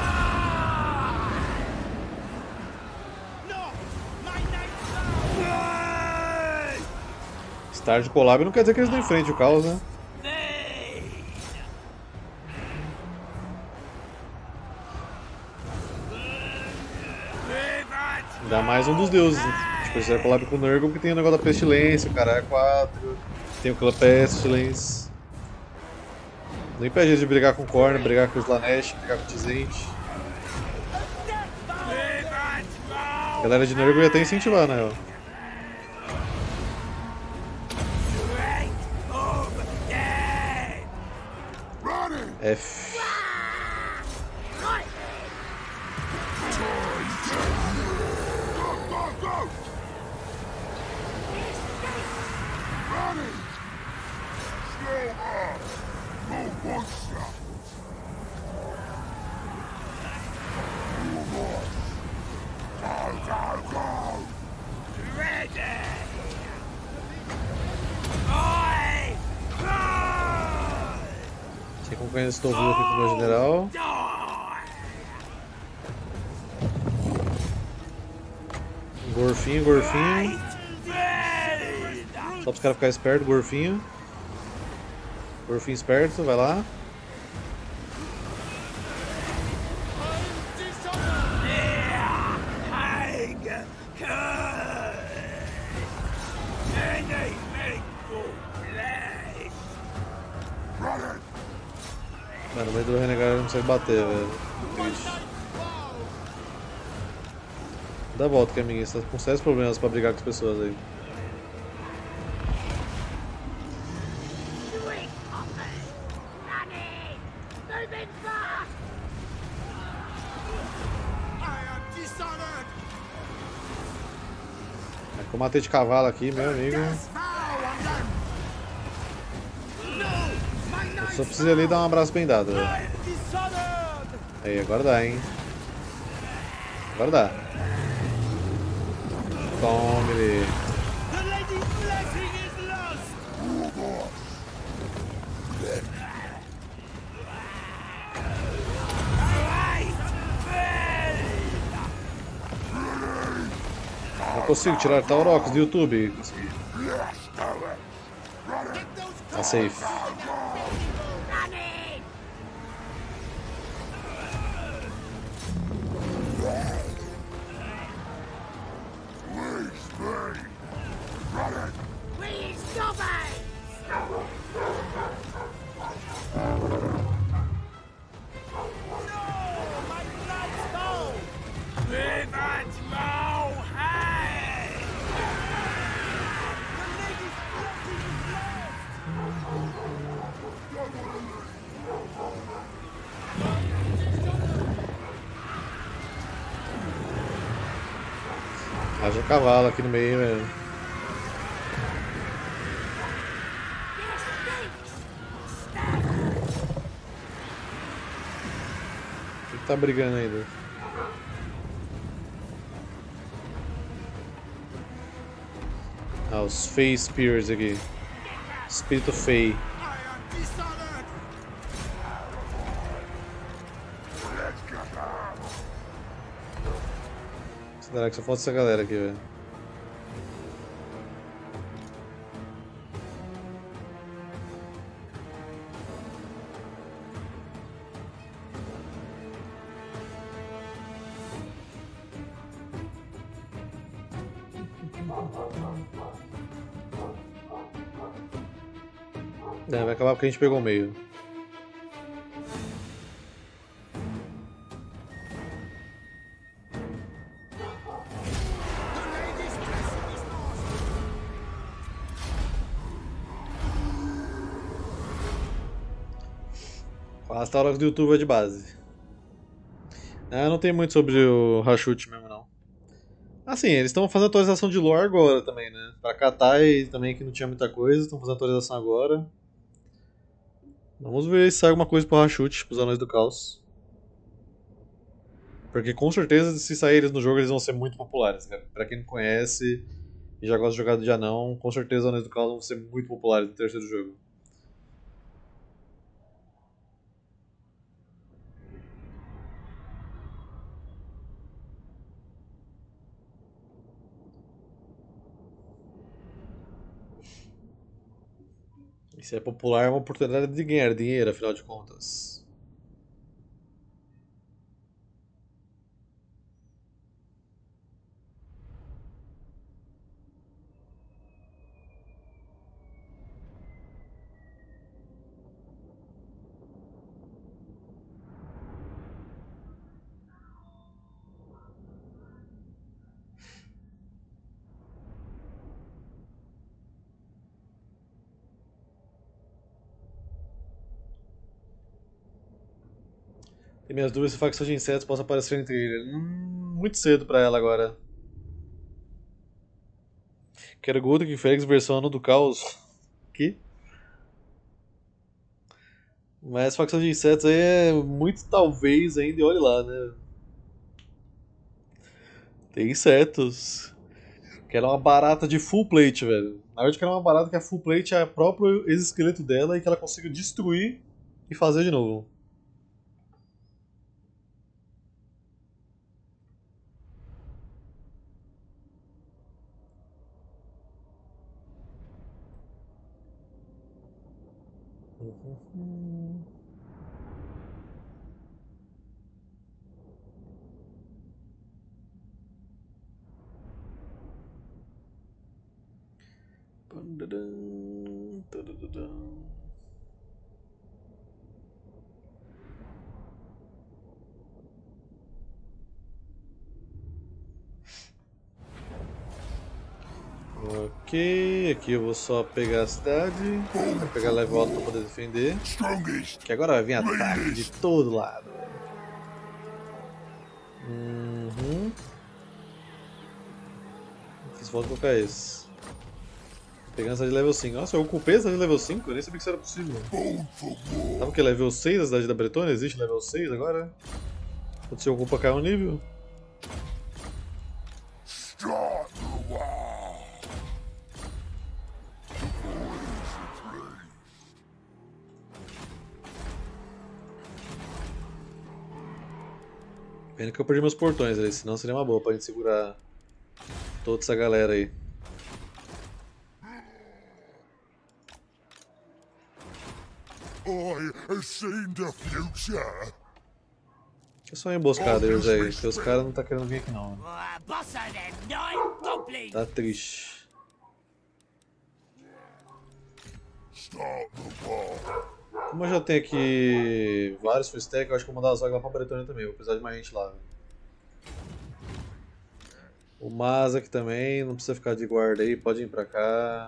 No! My night's Star de collab não quer dizer que eles não enfrentem o caos, né? Ainda mais um dos deuses. A gente precisa collab com o Nurgle porque tem o negócio da pestilência, o cara é 4, tem o Clã Pestilence. Não impede eles de brigar com o Khorne, brigar com o Slanesh, brigar com o Tzent. A galera de Nurgle ia até incentivar, na real. F. Sei como que eu estou vivo aqui com o meu general. Gorfinho, gorfinho. Só para os caras ficarem espertos, gorfinho. Gorfinho esperto, vai lá. Mano, o meio do renegado não consegue bater, velho. Triste. Dá a volta, Caminho. Você tá com sérios problemas pra brigar com as pessoas aí. É que eu matei de cavalo aqui, meu amigo. Eu só preciso ali dar um abraço bem dado, velho. Aí, agora dá, hein. Agora dá. Tome ele. Não consigo tirar Taurox do YouTube. Consegui. Tá safe. Haja cavalo aqui no meio, velho. O que tá brigando ainda? Ah, os Fey Spears aqui. Espírito Fey. I am dishonored! Let's get out! Será que só falta essa galera aqui, velho? É, vai acabar porque a gente pegou o meio. Quase tá a hora do YouTube de base. Ah, não tem muito sobre o Rashut mesmo, não. Assim, eles estão fazendo atualização de lore agora também, né? Pra Katai também, que não tinha muita coisa, estão fazendo atualização agora. Vamos ver se sai alguma coisa pro Rashut, pros Anões do Caos. Porque com certeza, se sair eles no jogo, eles vão ser muito populares, cara. Pra quem não conhece e já gosta de jogar de anão, com certeza os Anões do Caos vão ser muito populares no terceiro jogo. E se é popular, é uma oportunidade de ganhar dinheiro, afinal de contas. Tem minhas dúvidas se facção de insetos possa aparecer em trailer. Muito cedo pra ela agora. Quero Golden King Félix versão Ano do Caos. Que? Mas facção de insetos aí é muito talvez ainda, e olhe lá, né? Tem insetos. Quero uma barata de full plate, velho. Na verdade, quero uma barata que a full plate é o próprio exoesqueleto dela e que ela consiga destruir e fazer de novo. Ok, aqui eu vou só pegar a cidade, vou pegar level alto pra poder defender, Strongest! que agora vai vir ataque de todo lado. Fiz falta colocar esse. Pegando essa de level 5. Nossa, eu ocupei essa de level 5? Eu nem sabia que isso era possível. Tava o que? Level 6 a cidade da Bretônia? Existe level 6 agora? Quando você ocupa cai um nível? Start the war! Pena que eu perdi meus portões ali, senão seria uma boa pra gente segurar toda essa galera aí. I have seen the future! É só uma emboscada eles aí, porque os caras não tá querendo vir aqui não. Boss of them nine goblins! Tá triste. Start the war! Como eu já tenho aqui vários full stack, eu acho que vou mandar as vagas lá pra Bretônia também, vou precisar de mais gente lá. Véio. O Mas aqui também, não precisa ficar de guarda aí, pode vir pra cá.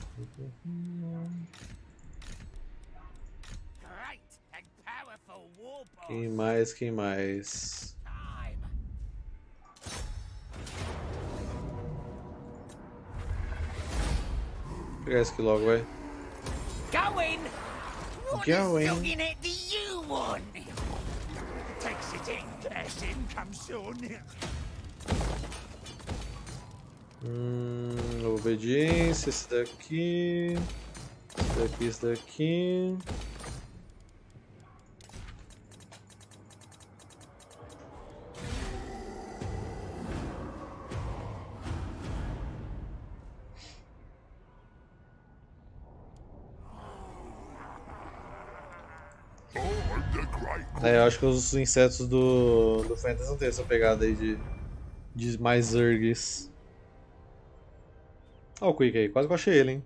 Great and powerful Quem mais? Quem mais? Vou pegar esse aqui logo, vai. Going! What Going. looking at do you want? Takes it in, Gaston, come soon. Obediência, esse daqui. Esse daqui, esse daqui. Eu acho que os insetos do Fantasy não tem essa pegada aí de mais Zergs. Olha o Quick aí, quase que eu achei ele, hein?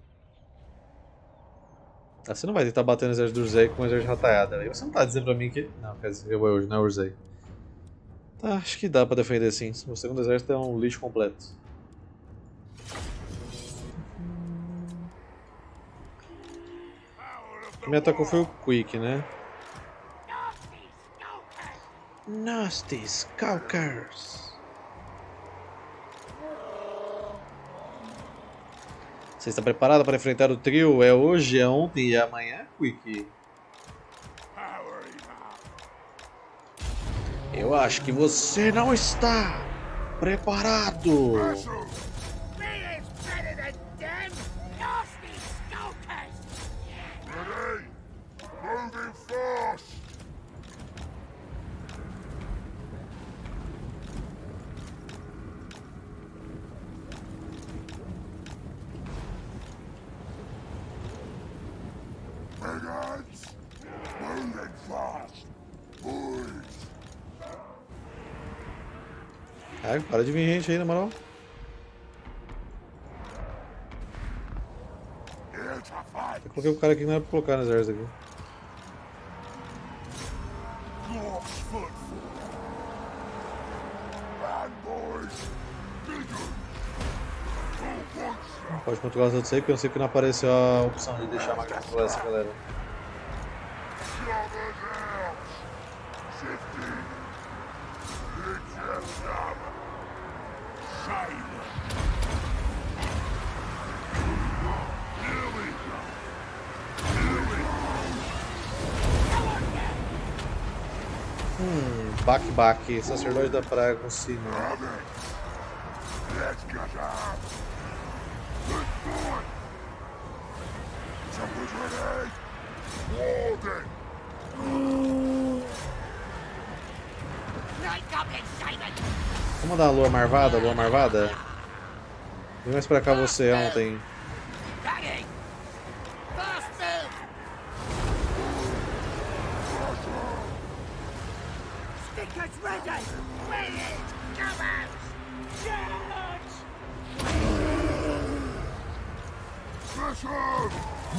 Ah, você não vai tentar bater no exército do Urzei com o exército de rataiada, velho. Você não tá dizendo pra mim que... Não, quer dizer, eu hoje, não é Urzei. Tá, acho que dá pra defender sim. O segundo exército é um lixo completo. Quem me atacou foi o Quick, né? Nasty Skulkers. Você está preparado para enfrentar o trio? É hoje, é ontem e é amanhã, Quick? Eu acho que você não está preparado. Me is better than them! Nasty skulkers! Ready? Moving fast! Brigands! Moving fast! Boys! Ai, para de vir gente aí, na moral. Here to fight! Eu coloquei o cara aqui que não era pra colocar no exército aqui. Dwarf's foot! Bad boys! Bigger! Who wants some? Pode controlar os outros aí, porque eu sei que não apareceu a opção de deixar a máquina controlar essa galera. Shove it out! Shifty! It's a stop! Silent! Here we go! Here we go! Baque, sacerdote da praia com sino. Have it! Let's get out! Let's do it! Someone's ready! Warden! Night Goblin Simon! Vamos mandar a lua marvada, lua marvada? Vem mais pra cá você ontem. Ready! Fast move! Stickers ready! Ready! Come out! Charge! Listen!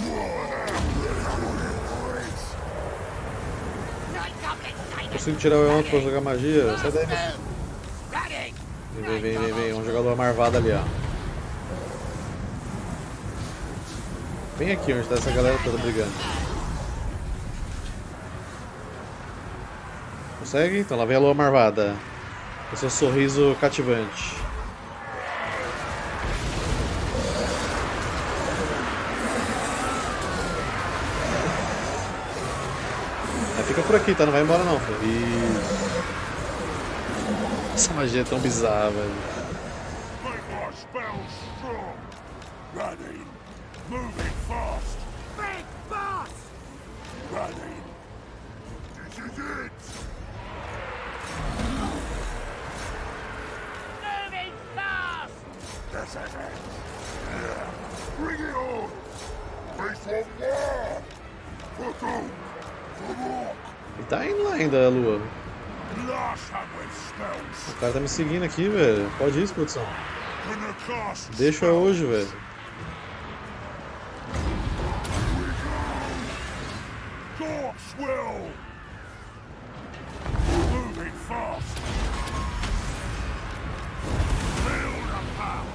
Night Goblin Simon! Consigo tirar o Eon pra jogar magia? Sai daí, meu. Move! Ready! Vem. Vamos jogar a lua marvada ali, ó. Vem aqui onde tá essa galera toda brigando. Consegue? Então lá vem a lua marvada. Com seu sorriso cativante. Fica por aqui, tá? Não vai embora não, filho. Isso. Essa magia é tão bizarra, velho. Make our spells strong! Ready! Moving fast! Big boss! Ready! This is it! Moving fast! This is it! Yeah! Bring it on! Race for war! For gold! For rock! Ele tá indo lá ainda, a lua. Blast him with spells! O cara tá me seguindo aqui, velho. Pode ir, produção. When the cast Deixa eu hoje, velho. Corpse will! Moving fast! Feel the power!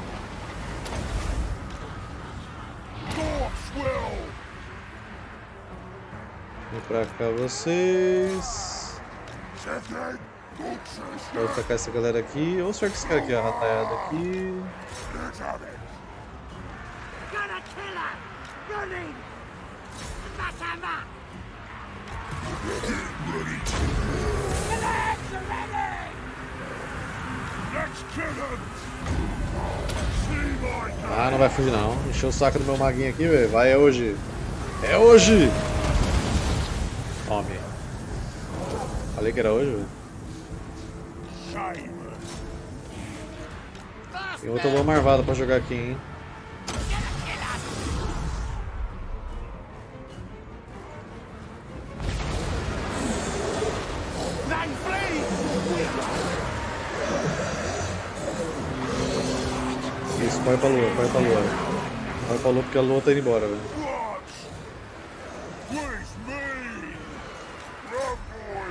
Corpse will! Vem pra cá vocês. Vou atacar essa galera aqui. Ou será que esse cara aqui, a rataiada aqui. Gonna kill her! Running! Matama! The legs are ready! Let's kill him! See my Ah, não vai fugir não. Encheu o saco do meu maguinho aqui, velho. Vai, é hoje. É hoje! Tome. Falei que era hoje, velho. shame. Tem outra boa marvada pra jogar aqui, hein. Isso, põe pra lua, põe pra lua. Põe pra lua porque a lua tá indo embora, velho. What? Where's me? Run, boy!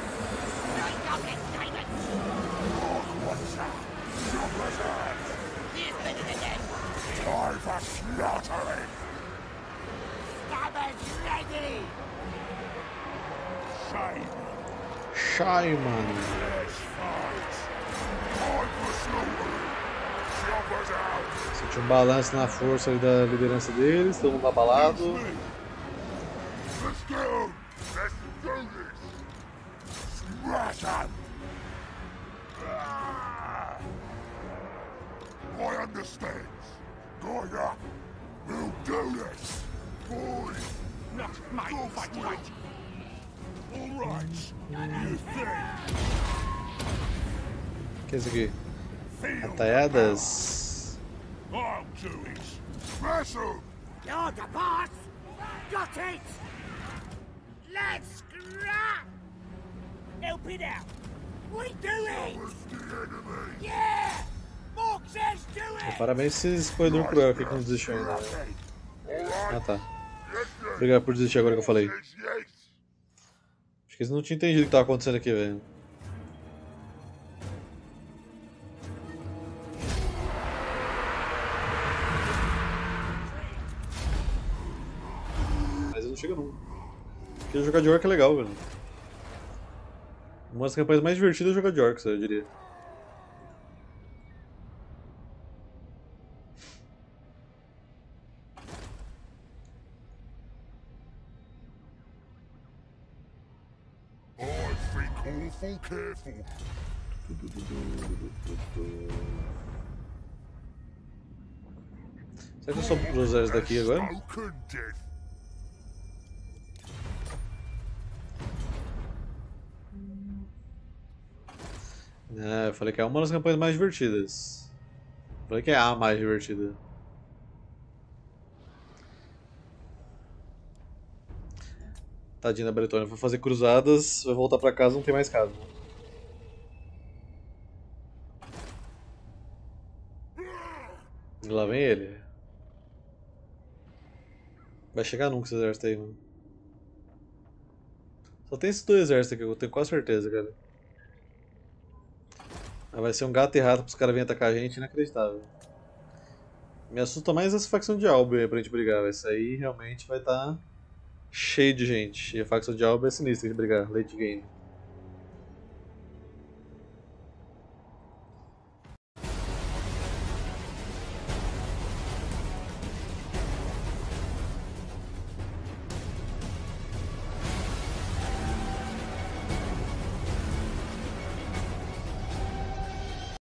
He's better than them! Time for slaughtering! Stabbers ready! Shame. Shai, mano. Let's fight. Time for slaughtering. Choppers out. Senti um balanço na força ali da liderança deles, todo mundo abalado. Let's go! Let's do this! Smash him! Ah! I understand. Goya, we'll do this! Boys! Not my fight, right? Alright! You think? O que é isso aqui? Feel Rataiadas. I'll do it! Smash him! You're the boss! Got it! Let's scrap! Help it out! We do it! Where's the enemy? Yeah! Mork says do it! Parabéns esses corredor cruel aqui que não desistiu ainda. Ah tá. Obrigado por desistir agora que eu falei. Yes, yes! Acho que eles não tinham entendido o que tava acontecendo aqui, velho. Mas ele não chega nunca. Porque jogar de orc é legal, velho. Uma das campanhas mais divertidas é jogar de orcs, eu diria. I think awful careful. Será que eu só vou usar esse daqui agora? Spoken death. É, eu falei que é uma das campanhas mais divertidas. Eu falei que é a mais divertida. Tadinha da Bretônia, foi fazer cruzadas, vai voltar pra casa, não tem mais casa. E lá vem ele. Vai chegar nunca esse exército aí, mano. Só tem esses dois exércitos aqui, eu tenho quase certeza, cara. Mas vai ser um gato e rato pros caras virem atacar a gente, inacreditável. Me assusta mais essa facção de Albion aí pra gente brigar, essa aí realmente vai estar cheio de gente. E a facção de Albion é sinistra de brigar, late game.